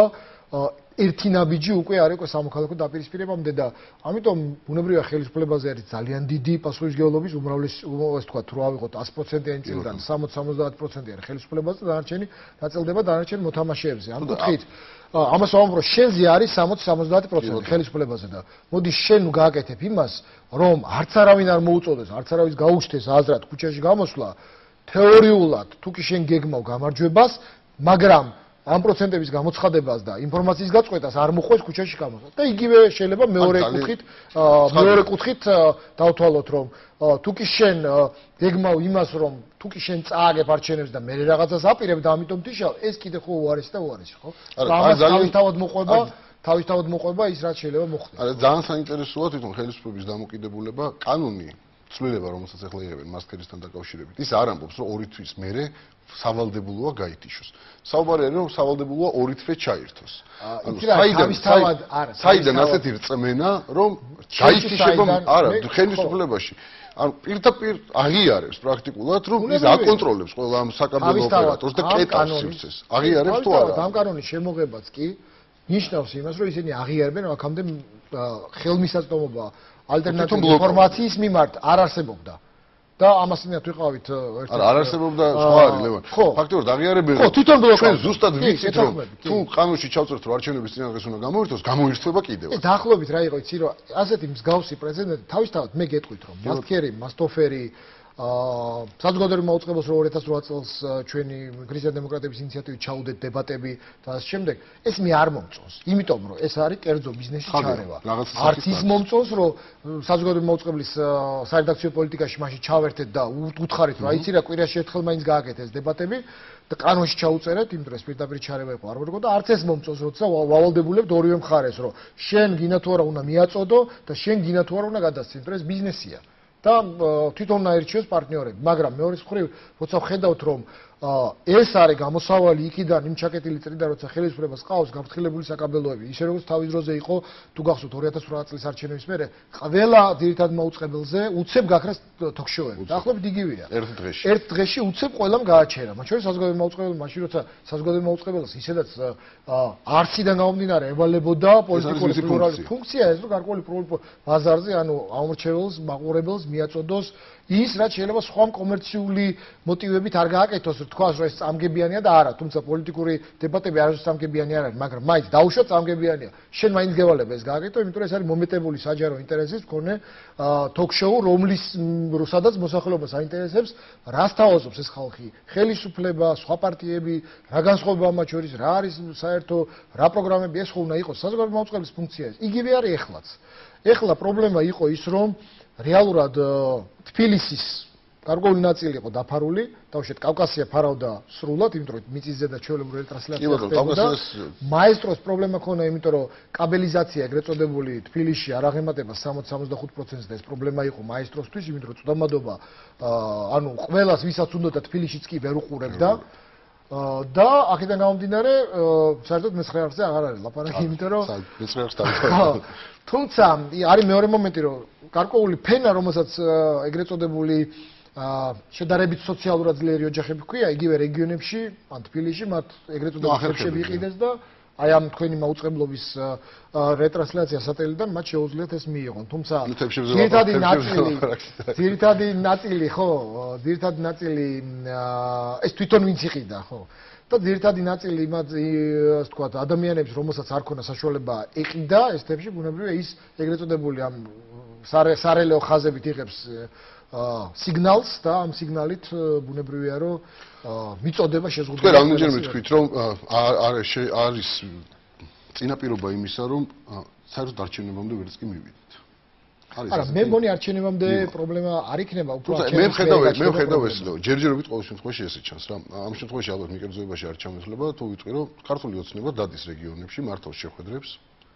ერთი ნაბიჯი უკვე არ იყო სამოქალაქო დაპირისპირებამდე და ამიტომ ბუნებრივია ხელისუფლებაზე არის ძალიან დიდი პასუხისმგებლობის უმრავლეს ასე ვთქვათ, რო ავიღოთ ას პროცენტიანი წილიდან სამოცი სამოცდაათი პროცენტი არის ხელისუფლებაზე და დანარჩენი ნაწილდება დანარჩენ მოთამაშეებზე. ამ კუთხით ამას ვამბობ, რომ შენზე არის სამოცი სამოცდაათი პროცენტი ხელისუფლებაზე და მოდი შენ გააკეთებ იმას, რომ არც არავინ არ მოუწოდეს, არც არავის გაუჩნდეს აზრად ქუჩაში გამოსვლა, თეორიულად თუ კი შენ გეგმავ გამარჯვებას, მაგრამ ამ პროცენტების გამოცხადებას და ინფორმაციის გაწყვეტას არ მოყვეს ქუჩაში გამოსვლა. და იგივე შეიძლება მეორე კუთხით, მეორე კუთხით დავთვალოთ, რომ თუ კი შენ გეგმავ იმას, რომ თუ კი შენ წააგებ არჩევნებს და მე რაღაცას აპირებ და ამიტომ თიშავ, ეს კიდე ხო უარესი და უარესი, ხო? ამას თავისთავად მოყვება, თავისთავად მოყვება ის რაც შეიძლება მოხდეს. არა, ძალიან საინტერესოა თვითონ ხელისუფლების დამოკიდებულება, კანონი ცვლილება, რომელსაც ახლა იღებენ მასკერისთან დაკავშირებით. ის არ ამბობს, რომ ორი თვის მერე სავალდებულოა გაითიშოს. საუბარი არის, რომ სავალდებულოა ორი თვე ჩაირთოს. ანუ თავისთავად არა, საიდან ასეთი რწმენა, რომ გაითიშება არა, ხელისუფლებაში. ანუ პირდაპირ აღიარებს პრაქტიკულად, რომ ის აკონტროლებს ყველა ამ საკაბელო ოპერატორს და კეტავს სივრცეს. აღიარებს თუ არა? ამ კანონის შემოღებაც კი ნიშნავს იმას, რომ ისინი აღიარებენ, რომ აქამდე ხელმისაწვდომობა ალტერნატიული ინფორმაციის მიმართ არ არსებობდა. და ამასინათ ვიყავით ერთ არა არ არსებობდა სხვა არის ლევან ფაქტობრივად აღიარებენ ხო თვითონ ბლოკავდა ჩვენ ზუსტად ვიცით რომ თუ ყანონში ჩავწერთ რომ არჩევნების წინააღმდეგ უნდა გამოირთვოს გამოირთვება კიდევ დაახლოებით რა იყო იცი რომ ასეთი მსგავსი პრეცედენტი თავისთავად მე გეტყვით რომ მასტკერი მასტოფერი აა საზოგადოებრივ მოუწყებელს რომ ორი ათას რვა წელს ჩვენი ქრისტიან-დემოკრატების ინიციატივით ჩაუდეთ დებატები და ამ შემდეგ ეს მე არ მომწონს იმიტომ რომ ეს არის კერძო ბიზნესის ჩარევა არც ის მომწონს რომ საზოგადოებრივ მოუწყებლის საერდაქციო პოლიტიკაში მაშინ ჩავერთეთ და უთხარით რომ აიცი რა კვირაში ერთხელ მაინც გააკეთეს დებატები და კანონში ჩაუწერეთ იმ დროს პირდაპირ ჩარევა იყო არ მოიგო და არც ეს მომწონს როცა ვალდებულებთ ორივე მხარეს რომ შენ გინდა თუ არა უნდა მიაწოდო და შენ გინდა თუ არა უნდა გადასცინო ეს ბიზნესია და თვითონ აირჩიოს პარტნიორები, მაგრამ მეორე მხრივ, როცა ვხედავთ, რომ ეს არის გამოსავალი იქიდან იმ ჩაკეტილი წრიდან, როცა ხელისუფლებას ყავს გაფრთხილებული საკაბელოები, ისე როგორც თავის დროზე იყო, თუ გახსოვთ ორი ათას რვა წლის არჩევნების მერე, ყველა ძირითად მოუწყებელზე უცებ გაქრას თოქ-შოუები. დაახლოებით იგივეა. ერთ დღეში. ერთ დღეში უცებ ყველამ გააჩერა. მათ შორის საზოგადოებრივ მოუწყებელ, მაშინ როცა საზოგადოებრივ მოუწყებელს ისედაც არციდან გამომდინარე ევალებოდა პოლიტიკური ფუნქცია ეს, რომ გარკვეული ბაზარზე, ანუ აუმრჩეველს, მაყურებელს მიაწოდოს ის რაც შეიძლება სხვა კომერციული მოტივებით არ გააკეთოს, თქვას რომ ეს წამგებიანია და არა, თუმცა პოლიტიკური დებატები არასდროს წამგებიანი არ არის, მაგრამ მაინც დაუშვათ წამგებიანია. შენ მაინც გევალებ ეს გააკეთო, იმიტომ რომ ეს არის მომეტებული საჯარო ინტერესის მქონე თოქ-შოუ, რომლის სადაც მოსახლეობას აინტერესებს, რას თავაზობს ეს ხალხი, ხელისუფლება, სხვა პარტიები, რა განსხვავება მათ შორის, რა არის საერთო, რა პროგრამები ეს ხო უნდა იყოს საზოგადოებრივ მოუწყებლის ფუნქცია ეს. იგივე არის ეხლაც. ეხლა პრობლემა იყო ის, რომ რეალურად თბილისის გარკვეული ნაწილი იყო დაფარული, თავშეთ კავკასია ფარავდა სრულად, იმიტომ რომ მიწისძე და ჩვეულებრივი ტრანსლაცია ხდებოდა. მაესტროს პრობლემა ქონა, იმიტომ რომ კაბელიზაცია ეგრეთ წოდებული თბილისში არ აღემატება სამოცდა სამოცდახუთ პროცენტს და ეს პრობლემა იყო მაესტროსთვის, იმიტომ რომ წვდომადობა ანუ ყველას ვისაც უნდოდა თბილისშიც კი ვერ უყურებდა. და აქედან გამომდინარე, საერთოდ მეცხრე არხზე აღარ არის ლაპარაკი, იმიტომ რომ მეცხრე არხს დავიწყო. თუმცა არის მეორე მომენტი, რომ გარკვეული ფენა, რომელსაც ეგრეთ წოდებული შედარებით სოციალურად ძლიერი ოჯახები ჰქვია, იგივე რეგიონებში, ან თბილისში, მათ ეგრეთ წოდებული ხერხები იყიდეს და აი ამ თქვენი მაუწყებლობის რეტრანსლაცია სატელიტიდან მათ შეუძლიათ ეს მიიღონ. თუმცა ძირითადი ნაწილი, ძირითადი ნაწილი, ხო, ძირითადი ნაწილი ეს თვითონ ვინც იყიდა, ხო. და ძირითადი ნაწილი იმათ ასე ვთქვათ, ადამიანებს, რომელსაც არ ქონა საშუალება ეყიდა ეს თემში, ბუნებრივია ის ეგრეთ წოდებული ამ სარელეო ხაზებით იღებს სიგნალს და ამ სიგნალით ბუნებრივია რომ მიწოდება შეზღუდული. თქვენ რამდენჯერმე თქვით რომ არის წინაპირობა იმისა რომ საერთოდ არჩევნებამდე ვერც კი მივიდეთ. არა, მე მგონი არჩევნებამდე პრობლემა არ იქნება, უფრო მე ვხედავ მე ვხედავ ეს რომ ჯერჯერობით ყოველ შემთხვევაში ესე ჩანს რა. ამ შემთხვევაში ალბათ მიკერძოებაში არ ჩამოსლება, თუ ვიტყვი რომ ქართული ოცნება დადის რეგიონებში მართავს შეხვედრებს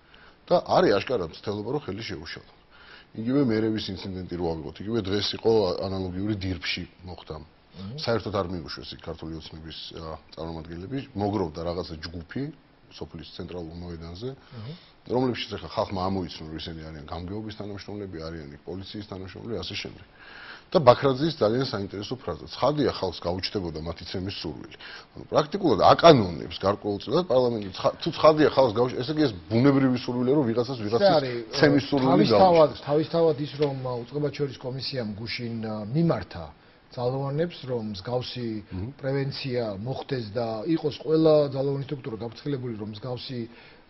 და არის აშკარად ცდილობა რომ ხელი შეუშალო. იგივე მერევის ინციდენტი რო ავიღოთ, იგივე დღეს იყო ანალოგიური დირბში მოხდა. საერთოდ არ მიუშვეს იქ ქართული ოცნების წარმომადგენლები, მოგროვდა რაღაცა ჯგუფი სოფლის ცენტრალურ მოედანზე, რომლებშიც ახლა ხალხმა ამოიცნო, რომ ისინი არიან გამგეობის თანამშრომლები, არიან იქ პოლიციის თანამშრომლები, ასე შემდეგ. და ბაქრაძის ძალიან საინტერესო ფრაზა. ცხადია ხალხს გაუჩნდებოდა მათი ცემის სურვილი. ანუ პრაქტიკულად აკანონებს გარკვეულწილად პარლამენტი თუ ცხადია ხალხს გაუჩნდება, ესე იგი ეს ბუნებრივი სურვილია, რომ ვიღაცას ვიღაცის ცემის სურვილი გაუჩნდეს. თავისთავად ის რომ უწყებად შორის კომისიამ გუშინ მიმართა ძალოვანებს, რომ მსგავსი პრევენცია მოხდეს და იყოს ყველა ძალოვანი სტრუქტურა გაფრთხილებული, რომ მსგავსი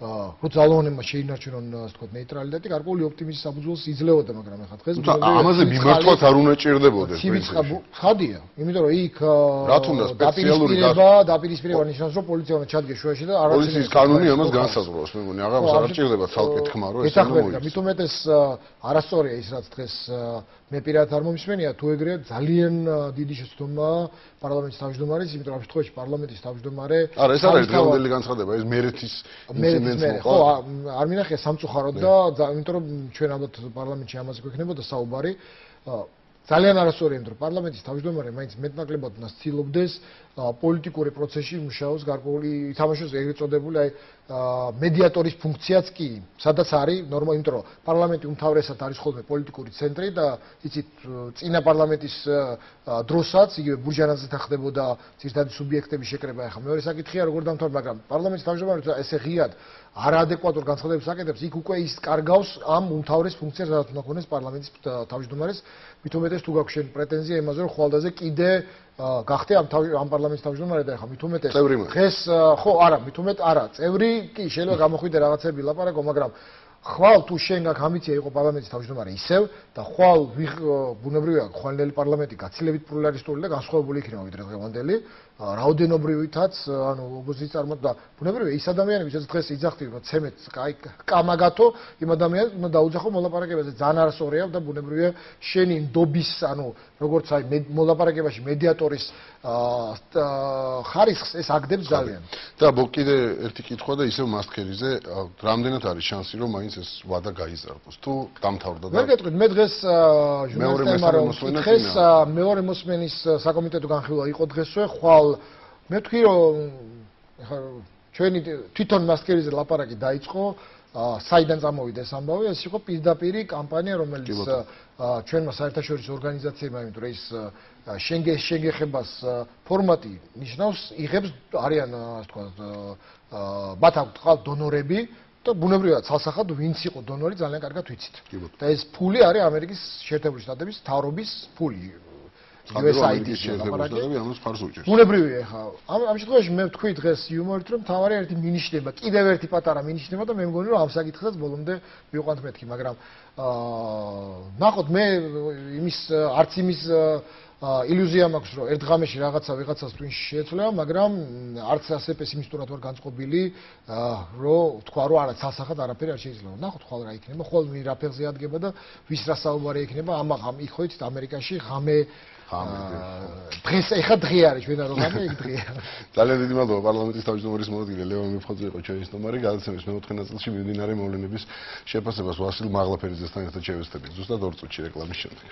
რო ძალოვანებმა შეინარჩუნონ, ასე ვთქვათ, ნეიტრალიტეტი, გარკვეული ოპტიმიზმის საფუძველს იძლეოდა, მაგრამ ახლა დღეს ამაზე მიმართვაც არ უნდა ჭირდებოდეს. ხადია, იმიტომ რომ იქ დაპირისპირება, დაპირისპირება ნიშნავს, რომ პოლიცია უნდა ჩადგეს შუაში და არ პოლიციის კანონი ამას განსაზღვრავს, მე მგონი, აღარ არ ჭირდება ცალკე თქმა, რომ ეს მოიწესო. მithumet ეს არასწორია ის, რაც დღეს მე პირადად არ მომისმენია, თუ ეგრეა ძალიან დიდი შეცდომაა პარლამენტის თავმჯდომარის, იმიტომ რომ ამ შემთხვევაში პარლამენტის თავმჯდომარე არა, ეს არის დღევანდელი განცხადება, ეს მერეთის ინციდენტი ხო, არ მინახია სამწუხაროდ და იმიტომ რომ ჩვენ ალბათ პარლამენტში ამაზე გვექნებოდა საუბარი. ძალიან არასწორია, რომ პარლამენტის თავმჯდომარე მაინც მეტნაკლებად უნდა ცდილობდეს პოლიტიკური პროცესში მუშაობს გარკვეული ითამაშოს ეგრეთ წოდებული აი მედიატორის ფუნქციაც კი, სადაც არის ნორმა, იმიტომ რომ პარლამენტი უმთავრესად არის ხოლმე პოლიტიკური ცენტრი და იცით წინა პარლამენტის დროსაც იგივე ბურჟანაძეთან ხდებოდა ძირითადი სუბიექტების შეკრება. ახლა მეორე საკითხია როგორ დამთავრდა, მაგრამ პარლამენტის თავმჯდომარე ესე ღიად არაადეკვატურ განცხადებებს აკეთებს, იქ უკვე ის კარგავს ამ უმთავრეს ფუნქციას, რაც უნდა ქონდეს პარლამენტის თავმჯდომარეს, მით უმეტეს თუ გაქვს შენ პრეტენზია იმაზე, რომ ხვალდაზე კიდე გახდე ამ ამ პარლამენტის თავმჯდომარე და ახლა მით უმეტეს დღეს ხო არა, მით უმეტ არა, წევრი კი შეიძლება გამოხვიდე რაღაცები ლაპარაკო, მაგრამ ხვალ თუ შენ გაქვს ამბიცია იყო პარლამენტის თავმჯდომარე ისევ და ხვალ ბუნებრივია ხვალინელი პარლამენტი გაცილებით პლურალისტური და განსხვავებული იქნება ვიდრე დღევანდელი რაოდენობრივითაც ანუ ოპოზიციის წარმატება და ბუნებრივია ის ადამიანები ვისაც დღეს იძახდნენ ცემეთ კაი კამაგათო იმ ადამიანებს უნდა დაუძახო მოლაპარაკებაზე ძალიან არასწორია და ბუნებრივია შენი ნდობის ანუ როგორც აი მოლაპარაკებაში მედიატორის ხარისხს ეს აგდებს ძალიან და კიდე ერთი კითხვა და ისევ მასქერიზე რამდენად არის შანსი რომ მაინც ეს ვადა გაიზარდოს თუ დამთავრდა და მე გეტყვით მე დღეს ჟურნალისტებმა რომ დღეს მეორე მოსმენის საკომიტეტო განხილვა იყო დღესვე ხვალ მე თქვი რომ ეხლა ჩვენი თვითონ მასკერიზე ლაპარაკი დაიწყო საიდან წამოვიდა ეს ამბავი ეს იყო პირდაპირი კამპანია რომელიც ჩვენმა საერთაშორისო ორგანიზაციებმა იმიტომ რომ ის შენგენ შეგეხებას ფორმატი ნიშნავს იღებს არიან ასე თქვა მათ აქვთ ხალ დონორები და ბუნებრივია ცალსახად ვინც იყო დონორი ძალიან კარგად ვიცით და ეს ფული არის ამერიკის შეერთებული შტატების მთავრობის ფული იუ ეს აი დი-ის ლაპარაკი ამას ხარს უჭერს ბუნებრივია ხა ამ ამ შემთხვევაში მე ვთქვი დღეს იუმორით რომ თავარი ერთი მინიშნება კიდევ ერთი პატარა მინიშნება და მე მგონი რომ ამ საკითხსაც ბოლომდე მივყვანთ მეთქი მაგრამ აა ნახოთ მე იმის არც იმის ილუზია მაქვს რომ ერთ ღამეში რაღაცა ვიღაცას twin შეეცვლება მაგრამ არც ასე პესიმისტურად ვარ განწყობილი რომ თქვა რომ არა ცალსახად არაფერი არ შეიძლება ნახოთ ხვალ რა იქნება ხვალ ვინ რა ფეხზე ადგება და ვის რა საუბარი იქნება ამაღ ამ იქ ხოით ამერიკაში ღამე დღეს ეხა დღე არის ჩვენ არ ვღამე იქ დღეა ძალიან დიდი მადლობა პარლამენტის თავმჯდომარის მოადგილე ლევან მეფხოძე იყო ჩვენი სტუმარი გადაცემის მეოთხე ნაწილში მიმდინარე მოვლენების შეფასებას ვასილ მაღლაფერიძესთან ერთად შევესწრებით ზუსტად ორ წუთში რეკლამის შემდეგ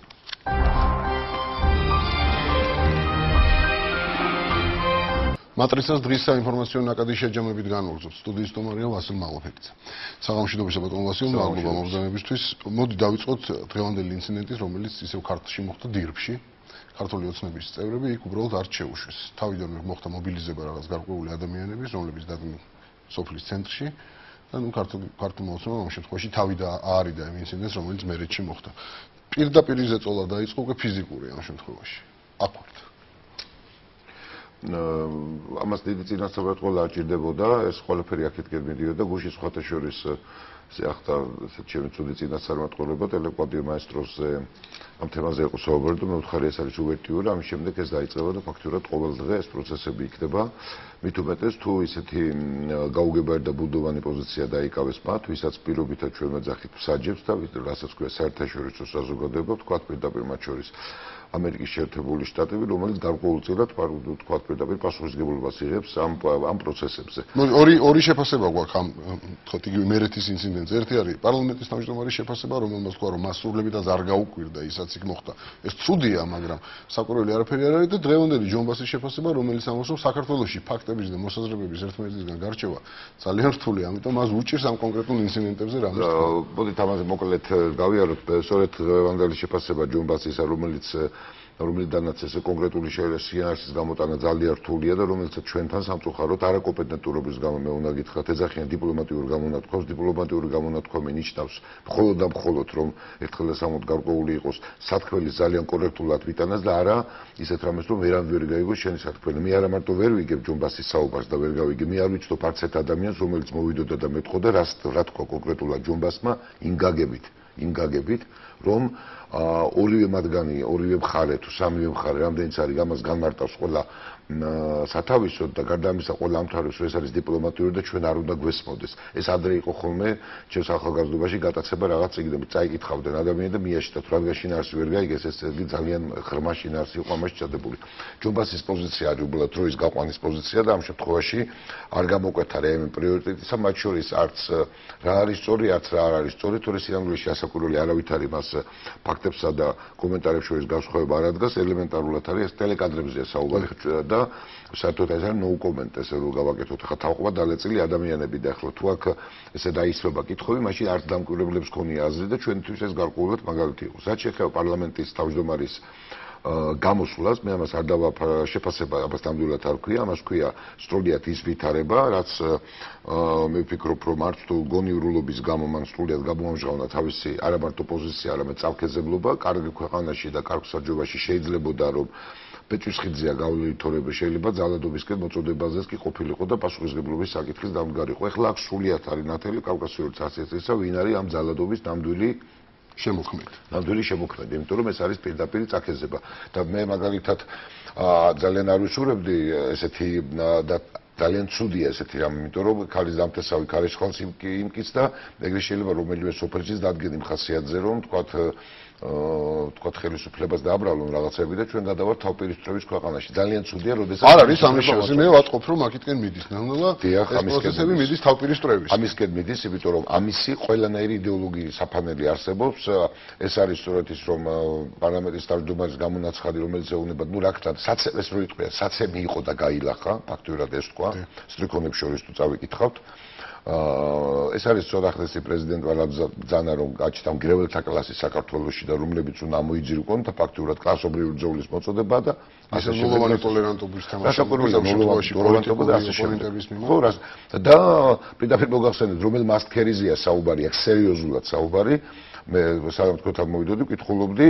მატრიცას დღის საინფორმაციო ნაკადის შეჯამებით განვაგრძობთ. სტუდიის სტუმარია ვასილ მაღლაფერიძე. საღამოშიდობის ბატონ ვასილ, მადლობა მოგზაურობისთვის. მოდი დავიწყოთ დღევანდელი ინციდენტით, რომელიც ისევ ქართლში მოხდა დირბში. ქართული ოცნების წევრები იქ უბრალოდ არ შეუშვეს. თავიდანვე მოხდა მობილიზება რაღაც გარკვეული ადამიანების, რომლებიც დადგნენ სოფლის ცენტრში და ნუ ქართული ქართული ოცნება ამ შემთხვევაში თავი და აარიდა იმ ინციდენტს, რომელიც მერეთში მოხდა. პირდაპირ ზეწოლა დაიწყო უკვე ფიზიკური ამ შემთხვევაში. აქ ამას დიდი წინასწარ ყოლა აჭირდებოდა ეს ყველაფერი აქეთკენ მიდიოდა გუშინ სხვათა შორის ახლა ესეთ ჩემი ცუდი წინასწარმეტყველება ტელეკვადიო მაესტროსზე ამ თემაზე იყო საუბარი და მე ვთხარი ეს არის უვერტიურა ამის შემდეგ ეს დაიწყება და ფაქტურად ყოველ დღე ეს პროცესები იქნება მით უმეტეს თუ ისეთი გაუგებარი და ბუდოვანი პოზიცია დაიკავეს მათ ვისაც პირობითად ჩვენ მეძახით მსაჯებს და რასაც ქვია საერთაშორისო საზოგადოება ვთქვათ პირდაპირ მათ შორის ამერიკის შეერთებული შტატები, რომელიც გარკვეულწილად თქვა პირდაპირ პასუხისმგებლობას იღებს ამ ამ პროცესებზე. ორი ორი შეფასება გვაქვს ამ თქვათ იგივე მერეთის ინციდენტზე. ერთი არის პარლამენტის თავმჯდომარის შეფასება, რომელმაც თქვა რომ მასურლებიდან არ გაუკვირდა ისაც იქ მოხდა. ეს ცუდია, მაგრამ საკვირველი არაფერი არ არის და დღევანდელი ჯონბასის შეფასება, რომელიც ამბობს რომ საქართველოში ფაქტების და მოსაზრებების ერთმანეთისგან გარჩევა ძალიან რთულია, ამიტომ მას უჭირს ამ კონკრეტულ ინციდენტებზე რამე. მოდით ამაზე მოკლედ გავიაროთ. სწორედ დღევანდელი შეფასება ჯონბასისა, რომელიც რომელიდანაც ეს კონკრეტული შეერესიანსის გამოტანა ძალიან რთულია და რომელიც ჩვენთან სამწუხაროდ არაკომპეტენტურობის გამო მე უნდა გითხრათ ეძახიან დიპლომატიურ გამონათქვამს დიპლომატიური გამონათქვამი ნიშნავს მხოლოდ და მხოლოდ რომ ერთხელ და სამოდ გარკვეული იყოს სათქმელის ძალიან კორექტულად ვიტანას და არა ისეთ რამეს რომ ვერანდი ვერ გაიგოს შენი სათქმელი მე არა მარტო ვერ ვიგებ ჯონბასის საუბარს და ვერ გავიგე მე არ ვიცნობ არც ერთ ადამიანს რომელიც მოვიდოდა და მეტყოდა რა რა თქვა კონკრეტულად ჯონბასმა იმ გაგებით იმ გაგებით რომ ორივე მათგანი ორივე მხარე თუ სამივე მხარე რამდენიც არის ამას განმარტავს ყველა სათავისოდ და გარდა ამისა ყველა ამთავრებს ეს არის დიპლომატიური და ჩვენ არ უნდა გვესმოდეს ეს ადრე იყო ხოლმე ჩემს ახალგაზრდობაში გატაცება რაღაც წიგნები წაიკითხავდნენ ადამიანები და მიაშიტათ რადგან შინაარსი ვერ გაიგეს ეს წიგნი ძალიან ღრმა შინაარსი იყო ამაში ჩადებული ჯონბასის პოზიცია არის უბრალოდ დროის გაყვანის პოზიცია და ამ შემთხვევაში არ გამოკვეთა რა იმ პრიორიტეტისა მათ შორის არც რა არის სწორი არც რა არ არის სწორი თორე სინამდვილეში ასაკურველი არავით არის მას ფაქტებსა და კომენტარებს შორის განსხვავება არ ადგას ელემენტარულად არის ეს ტელეკადრებზეა საუბარი და საერთოდ ეს არის no comment ესე რომ გავაკეთოთ ახლა თავყობა დალეწილი ადამიანები და ახლა თუ აქ ესე დაისვება კითხვები მაშინ არც დამკვირვებლებს ქონია აზრი და ჩვენთვის ეს გარკვეულად მაგალითი იყო რაც შეეხება პარლამენტის თავმჯდომარის გამოსვლას, მე ამას არ დავაფარ შეფასება, ამას ნამდვილად არ ვქვია, ამას ვქვია სრულიად ის ვითარება, რაც მე ვფიქრობ, რომ არც თუ გონიურულობის გამო მან სრულიად გამომჟღავნა თავისი არა მარტო პოზიცია, არამედ წამქეზებლობა, კარგი ქვეყანაში და კარგ საჯობაში შეიძლებოდა, რომ პეტრისხიძეა გავლილი თორება შეიძლება ძალადობისკენ მოწოდებაზეც კი ყოფილიყო და პასუხისმგებლობის საკითხის დამდგარიყო. ეხლა აქ სრულიად არის ნათელი კავკასიური ასოციაცია, ვინ არის ამ ძალადობის ნამდვილი შემოქმედი. ნამდვილი შემოქმედი, იმიტომ რომ ეს არის პირდაპირ წაქეზება. და მე მაგალითად ძალიან არ ვისურვებდი ესეთი და ძალიან ცუდია ესეთი რამ, იმიტომ რომ ქალის დამთესავი ქარიშხალს იმკიც და ეგრე შეიძლება რომელიმე სოფელშიც დადგენ იმ ხასიათზე, რომ თქვათ თქვათ ხელისუფლებას დააბრალონ რაღაცები და ჩვენ გადავართ თავპირისპირების ქვეყანაში. ძალიან ცუდია, როდესაც არ არის ამის შანსი, მე ვაწყობ, რომ აქეთკენ მიდის ნელ-ნელა ეს პროცესები მიდის თავპირისპირების. ამისკენ მიდის, იმიტომ რომ ამისი ყველანაირი იდეოლოგიის საფანელი არსებობს. ეს არის სწორედ ის, რომ პარლამენტის თავმჯდომარის გამონაცხადი, რომელიც ეუბნება, ну, რა ქთად, საცემეს რო იტყვია, საცემი იყო და გაილახა, ფაქტურად ეს თქვა, სტრიქონებს შორის თუ წავიკითხავთ. ეს არის სწორახდესი პრეზიდენტ ვალაბძანა, რომ გაჩნდა მგრეველთა კლასი საქართველოში და რომლებიც უნდა მოიძირონ და ფაქტურად კლასობრივი ბრძოლის მოწოდება და ასე ნულოვანი ტოლერანტობის თამაში. ტოლერანტობა და ასე შემდეგ. ხო, რა და პირდაპირ მოგახსენეთ, რომელ მასტქერიზეა საუბარი, აქ სერიოზულად საუბარი. მე სამთქოთან მოვიდოდი, ვკითხულობდი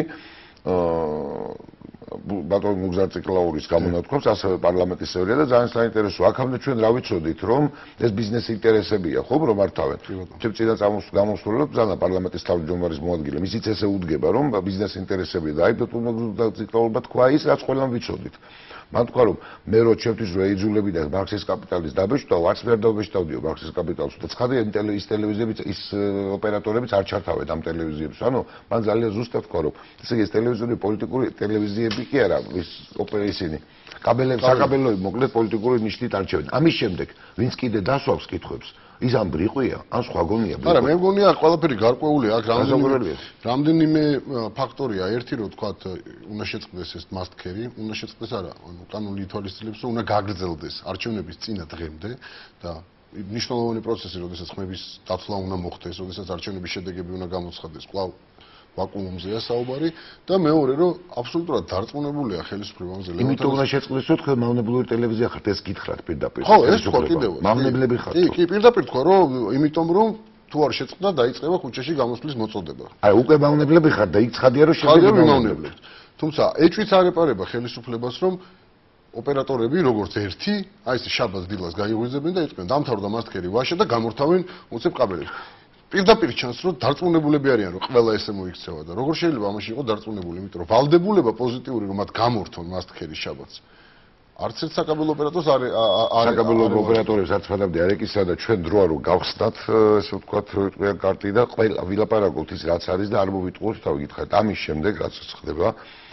ბატონ მუგზარ ციკლაურის გამონათქვამს, ასევე პარლამენტის წევრია და ძალიან საინტერესოა. აქამდე ჩვენ რა ვიცოდით, რომ ეს ბიზნეს ინტერესებია, ხო, რომ მართავენ. ჩვენ წინა გამოსვლელად ბრძანა პარლამენტის თავმჯდომარის მოადგილე, ისიც ესე უდგება, რომ ბიზნეს ინტერესებია და აი ბატონ მუგზარ ციკლაურმა თქვა ის, რაც ყველამ ვიცოდით. მან თქვა, რომ მე რო ჩემთვის რო ეიძულები და მარქსის კაპიტალის დაბეჭდა, არც ვერ დავეჭდავდიო მარქსის კაპიტალს და ცხადია ის ტელევიზიებიც ის ოპერატორებიც არ ჩართავენ ამ ტელევიზიებს. ანუ მან ძალიან ზუსტად თქვა, რომ ესე იგი ეს ტელევიზიური პოლიტიკური ტელევიზიები კი არა, ის ოპერა ისინი კაბელები, საკაბელოები მოკლედ პოლიტიკური ნიშნით არჩევენ. ამის შემდეგ ვინც კიდე დასვავს კითხვებს, ის ამ ბრიყვია, ან სხვა გონია. არა, მე მგონია ყველაფერი გარკვეულია, აქ რამდენიმე რამდენიმე ფაქტორია. ერთი რომ თქვათ, უნდა შეწყდეს ეს მასტქერი, უნდა შეწყდეს არა, ანუ კანონი ითვალისწინებს, რომ უნდა გაგრძელდეს არჩევნების წინა დღემდე და მნიშვნელოვანი პროცესი, როდესაც ხმების დაცვა უნდა მოხდეს, როდესაც არჩევნების შედეგები უნდა გამოცხადდეს, კვლავ ვაკუუმზეა საუბარი და მეორე რომ აბსოლუტურად დარწმუნებულია ხელისუფლება ამაზე. იმიტომ უნდა შეწყდეს, რომ თქვენ მავნებლური ტელევიზია ხართ, ეს გითხრათ პირდაპირ. ხო, ეს თქვა კიდევ. მავნებლები ხართ. კი, კი, პირდაპირ თქვა, რომ იმიტომ რომ თუ არ შეწყდა, დაიწყება ქუჩაში გამოსვლის მოწოდება. აი, უკვე მავნებლები ხართ და იქ ცხადია, რომ შეიძლება მავნებლები. თუმცა ეჭვიც არ ეპარება ხელისუფლებას, რომ ოპერატორები როგორც ერთი, აი ეს შაბათს დილას გაიღვიძებენ და იწყებენ დამთავრდა მასტქერი ვაშა და გამორთავენ უცებ კაბელებს. პირდაპირ ჩანს, რომ დარწმუნებულები არიან, რომ ყველა ესე მოიქცევა და როგორ შეიძლება ამაში იყოს დარწმუნებული, იმიტომ რომ ვალდებულება პოზიტიური, რომ მათ გამორთონ მასტქერი შაბათს. არც ერთ საკაბელო ოპერატორს არ არ საკაბელო ოპერატორებს არც ფადამდე არ ეკისა და ჩვენ დროა რომ გავხსნათ, ესე ვთქვათ, როიტყვია კარტი და ყველა ვილაპარაკოთ ის რაც არის და არ მოვიტყუოთ და ვიკითხეთ. ამის შემდეგ რაც ხდება,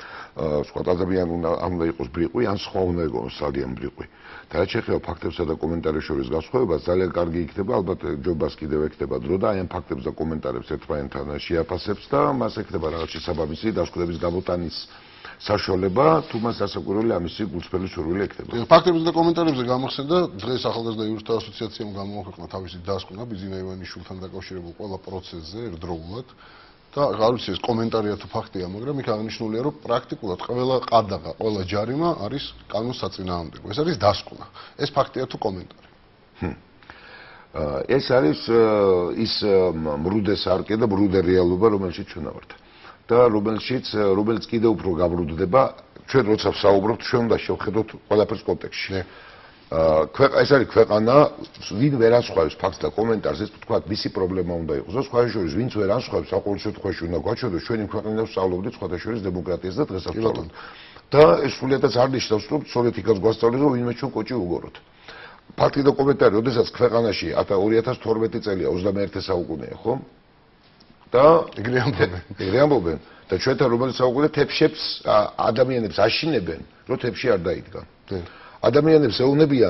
სხვა ადამიან უნდა უნდა იყოს ბრიყვი, ან სხვა უნდა იყოს ძალიან ბრიყვი. და რაც შეეხება ფაქტებსა და კომენტარებს შორის გასხვავებას, ძალიან კარგი იქნება, ალბათ ჯობას კიდევ ექნება დრო და აი ამ ფაქტებს და კომენტარებს ერთმანეთთან შეაფასებს და მას ექნება რაღაც შესაბამისი დასკვნების გამოტანის საშუალება, თუ მას ასაკვირველი ამისი გულწრფელი სურვილი ექნება. ფაქტებზე და კომენტარებზე გამახსენდა დღეს ახალგაზრდა იურისტთა ასოციაციამ გამოაქვეყნა თავისი დასკვნა ბიზინა ივანიშვილთან დაკავშირებულ ყველა პროცესზე ერთდროულად. და არ ვიცი ეს კომენტარია თუ ფაქტია, მაგრამ იქ აღნიშნულია, რომ პრაქტიკულად ყველა ყადაღა, ყველა ჯარიმა არის კანონს საწინააღმდეგო. ეს არის დასკვნა. ეს ფაქტია თუ კომენტარი? ეს არის ის მრუდე სარკე და მრუდე რეალობა, რომელშიც ჩვენ ვართ. და რომელშიც რომელიც კიდევ უფრო გაბრუნდება, ჩვენ როცა ვსაუბრობთ, ჩვენ უნდა შევხედოთ ყველაფერს კონტექსტში. ქვეყანა ეს არის ქვეყანა, ვინ ვერ ასხვავებს ფაქტს და კომენტარს, ეს თქვა მისი პრობლემა უნდა იყოს. და სხვა შორის ვინც ვერ ასხვავებს, საყოველთაო შემთხვევაში უნდა გვაჩვენოს, ჩვენი ქვეყანა ვსწავლობდით სხვა შორის დემოკრატიას და დღესასწაულს. და ეს სულიადაც არ ნიშნავს, რომ სწორედ იქაც გვასწავლეს, რომ ვინმე ჩვენ კოჭი უგოროთ. ფაქტი და კომენტარი, როდესაც ქვეყანაში ორი ათას თორმეტი წელია, ოცდამეერთე საუკუნეა, ხო? და ეგრე ამბობენ. ეგრე ამბობენ და ჩვენთან რომელიც საუკუნე თეფშებს ადამიანებს აშინებენ, რომ თეფში არ დაიდგან. ადამიანებს ეუბნებიან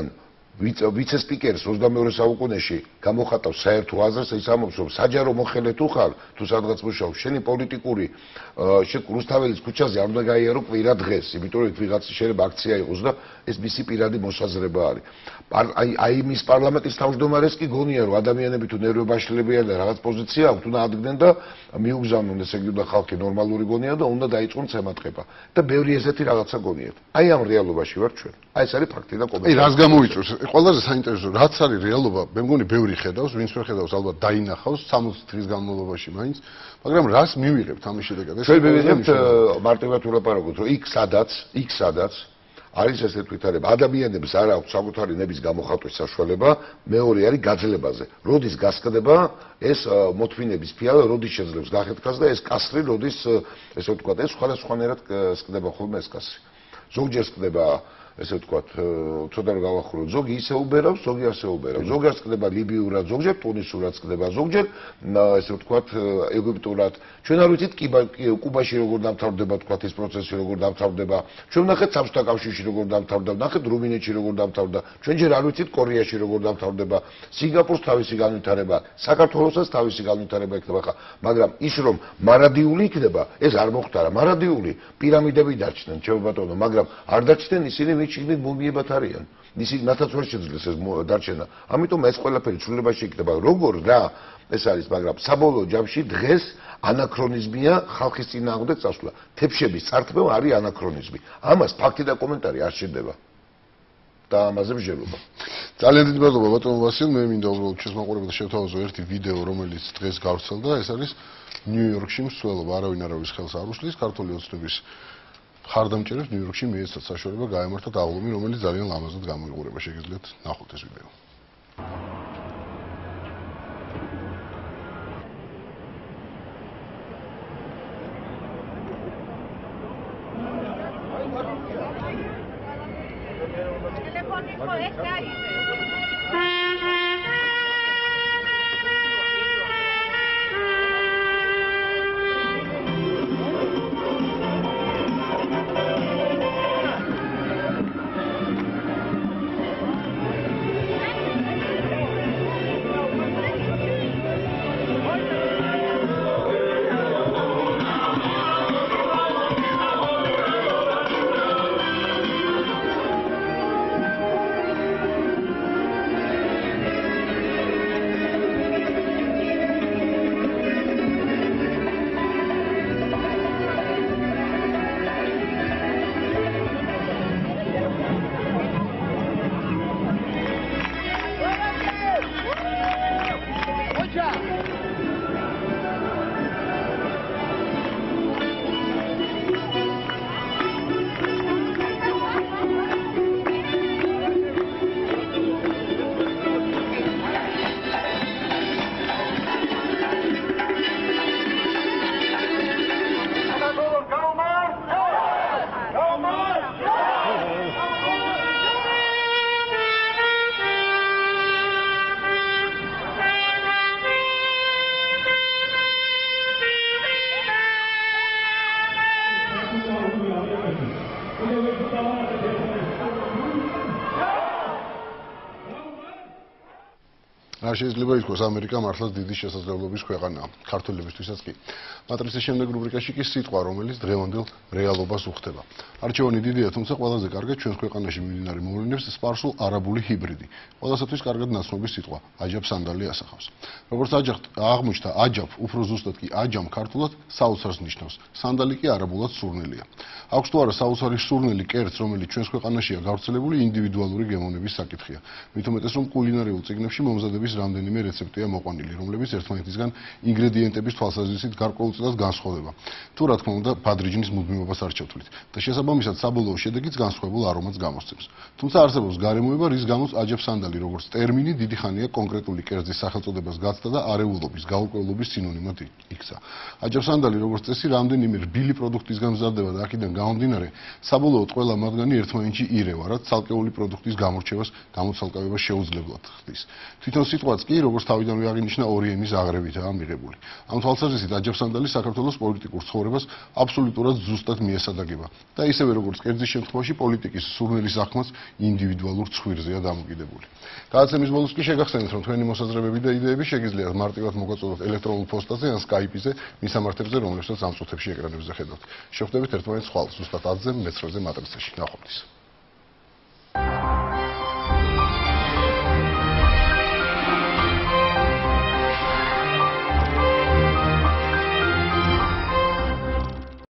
ვიცე-სპიკერის ოცდამეორე საუკუნეში გამოხატავს საერთო აზრს, ის ამბობს, რომ საჯარო მოხელე თუ ხარ, თუ სადღაც მუშაობ, შენი პოლიტიკური შენ რუსთაველის ქუჩაზე არ უნდა გაიარო კვირა დღეს, იმიტომ რომ ვიღაც შეიძლება აქცია იყოს და ეს მისი პირადი მოსაზრება არის. აი აი მის პარლამენტის თავმჯდომარეს კი გონია, რომ ადამიანები თუ ნერვებაშლებიან და რაღაც პოზიცია აქვთ, უნდა ადგენენ და მიუგზავნონ, ესე იგი უნდა ხალხი ნორმალური გონია და უნდა დაიწყონ ცემატყება. და ბევრი ესეთი რაღაცა გონიათ. აი ამ რეალობაში ვარ ჩვენ. აი ეს არის ფაქტი და კომენტარი. აი რას გამოიწვევს? ყველაზე საინტერესო რაც არის რეალობა, მე მგონი ბევრი ხედავს, ვინც ვერ ხედავს, ალბათ დაინახავს სამოცი წლის განმავლობაში მაინც, მაგრამ რას მივიღებთ ამის შედეგად? ჩვენ მივიღებთ მარტივად ვილაპარაკოთ, რომ იქ სადაც, იქ სადაც არის ესეთ ვითარება. ადამიანებს არ აქვს საკუთარი ნების გამოხატვის საშუალება, მეორე არის გაძლებაზე. როდის გასკდება ეს მოთმინების ფიალა, როდის შეძლებს გახეთქას და ეს კასრი როდის ესე ვთქვათ, ეს სხვადასხვანაირად სკდება ხოლმე ეს კასრი. ზოგჯერ სკდება ესე ვთქვათ, ცოტა რომ გავახუროთ, ზოგი ისე უბერავს, ზოგი ასე უბერავს. ზოგჯერ სკდება ლიბიურად, ზოგჯერ ტუნისურად სკდება, ზოგჯერ ესე ვთქვათ, ეგვიპტურად. ჩვენ არ ვიცით კუბაში როგორ დამთავრდება თქვათ ეს პროცესი როგორ დამთავრდება. ჩვენ ნახეთ საბჭოთა კავშირში როგორ დამთავრდა, ნახეთ რუმინეთში როგორ დამთავრდა. ჩვენ ჯერ არ ვიცით კორეაში როგორ დამთავრდება. სინგაპურს თავისი განვითარება, საქართველოსაც თავისი განვითარება იქნება ხა, მაგრამ ის რომ მარადიული იქნება, ეს არ მოხდარა. მარადიული პირამიდები დარჩნენ, ჩემო ბატონო, მაგრამ არ დარჩნენ ისინი შიგნით მუმიებად არიან. ისინი მათაც ვერ შეძლეს ეს დარჩენა. ამიტომ ეს ყველაფერი ცვლილებაში იქნება. როგორ რა ეს არის, მაგრამ საბოლოო ჯამში დღეს ანაქრონიზმია ხალხის წინააღმდეგ წასვლა. თეფშების წართმევ არის ანაქრონიზმი. ამას ფაქტი და კომენტარი არ შეიძლება. და ამაზე მსჯელობა. ძალიან დიდი მადლობა ბატონო ვასილ, მე მინდა უბრალოდ ჩვენს მაყურებელს შევთავაზო ერთი ვიდეო, რომელიც დღეს გავრცელდა, ეს არის ნიუ-იორკში მსვლელობა, არავინ არავის ხელს არ უშლის, ქართული ოცნების ხარდამჭერებს ნიუ-იორკში მიეცათ საშუალება გაემართათ აღლუმი, რომელიც ძალიან ლამაზად გამოიყურება. შეგიძლიათ ნახოთ ეს ვიდეო. არ შეიძლება ითქვას ამერიკა მართლაც დიდი შესაძლებლობის ქვეყანაა ქართველებისთვისაც კი. მატრიცის შემდეგ რუბრიკაში კი სიტყვა, რომელიც დღევანდელ რეალობას უხდება. არჩევანი დიდია, თუმცა ყველაზე კარგად ჩვენს ქვეყანაში მიმდინარე მოვლენებს სპარსულ არაბული ჰიბრიდი. ყველასათვის კარგად ნაცნობი სიტყვა აჯაბ სანდალი ასახავს. როგორც აღმოჩნდა, აჯაბ, უფრო ზუსტად კი აჯამ ქართულად საოცარს ნიშნავს. სანდალი კი არაბულად სურნელია. აქვს თუ არა საოცარი სურნელი კერძ, რომელიც ჩვენს ქვეყანაშია გავრცელებული ინდივიდუალური გემოვნების საკითხია. მით უმეტეს რომ კულინარიულ წიგნებში მომზადების რამდენიმე რეცეპტია მოყვანილი, რომლებიც ერთმანეთისგან ინგრედიენტების თვალსაზრისით გარკვეულწილად განსხვავდება. თუ რა თქმა უნდა, ბადრიჯნის მუდმივობას არ ჩავთვლით და შესაბამისად საბოლოო შედეგიც განსხვავებულ არომატს გამოსცემს. თუმცა არსებობს გარემოება, რის გამოც აჯაბ სანდალი როგორც ტერმინი დიდი ხანია კონკრეტული კერძის სახელწოდებას გაცდა და არეულობის, გაურკვევლობის სინონიმად იქცა. აჯაბ სანდალი როგორც წესი რამდენიმე რბილი პროდუქტისგან მზადდება და აქედან გამომდინარე, საბოლოოდ ყველა მათგანი ერთმანეთში ირევა, რაც ცალკეული პროდუქტის გამორჩევას, გამოცალკევებას შეუძლებლად ხდის. თვითონ სიტყვაც კი, როგორც თავიდანვე აღინიშნა, ორი ენის აღრევითაა მიღებული. ამ თვალსაზრისით აჯანყსანდალი საქართველოს პოლიტიკურ ცხოვრებას აბსოლუტურად ზუსტად მიესადაგება და ისევე როგორც კერძის შემთხვევაში პოლიტიკის სურნელი საქმეც ინდივიდუალურ ცხვირზეა დამოკიდებული. გადაცემის ბოლოს კი შეგახსენებთ, რომ თქვენი მოსაზრებები და იდეები შეგიძლიათ მარტივად მოგაწოდოთ ელექტრონულ პოსტაზე ან Skype-ზე, მის სამართებზე, რომლებსაც ამ წუთებში ეკრანებზე ხედავთ. შევხვდებით ერთმანეთს ხვალ, ზუსტად ათზე მეცხრეზე მატრიცაში. ნახვამდის.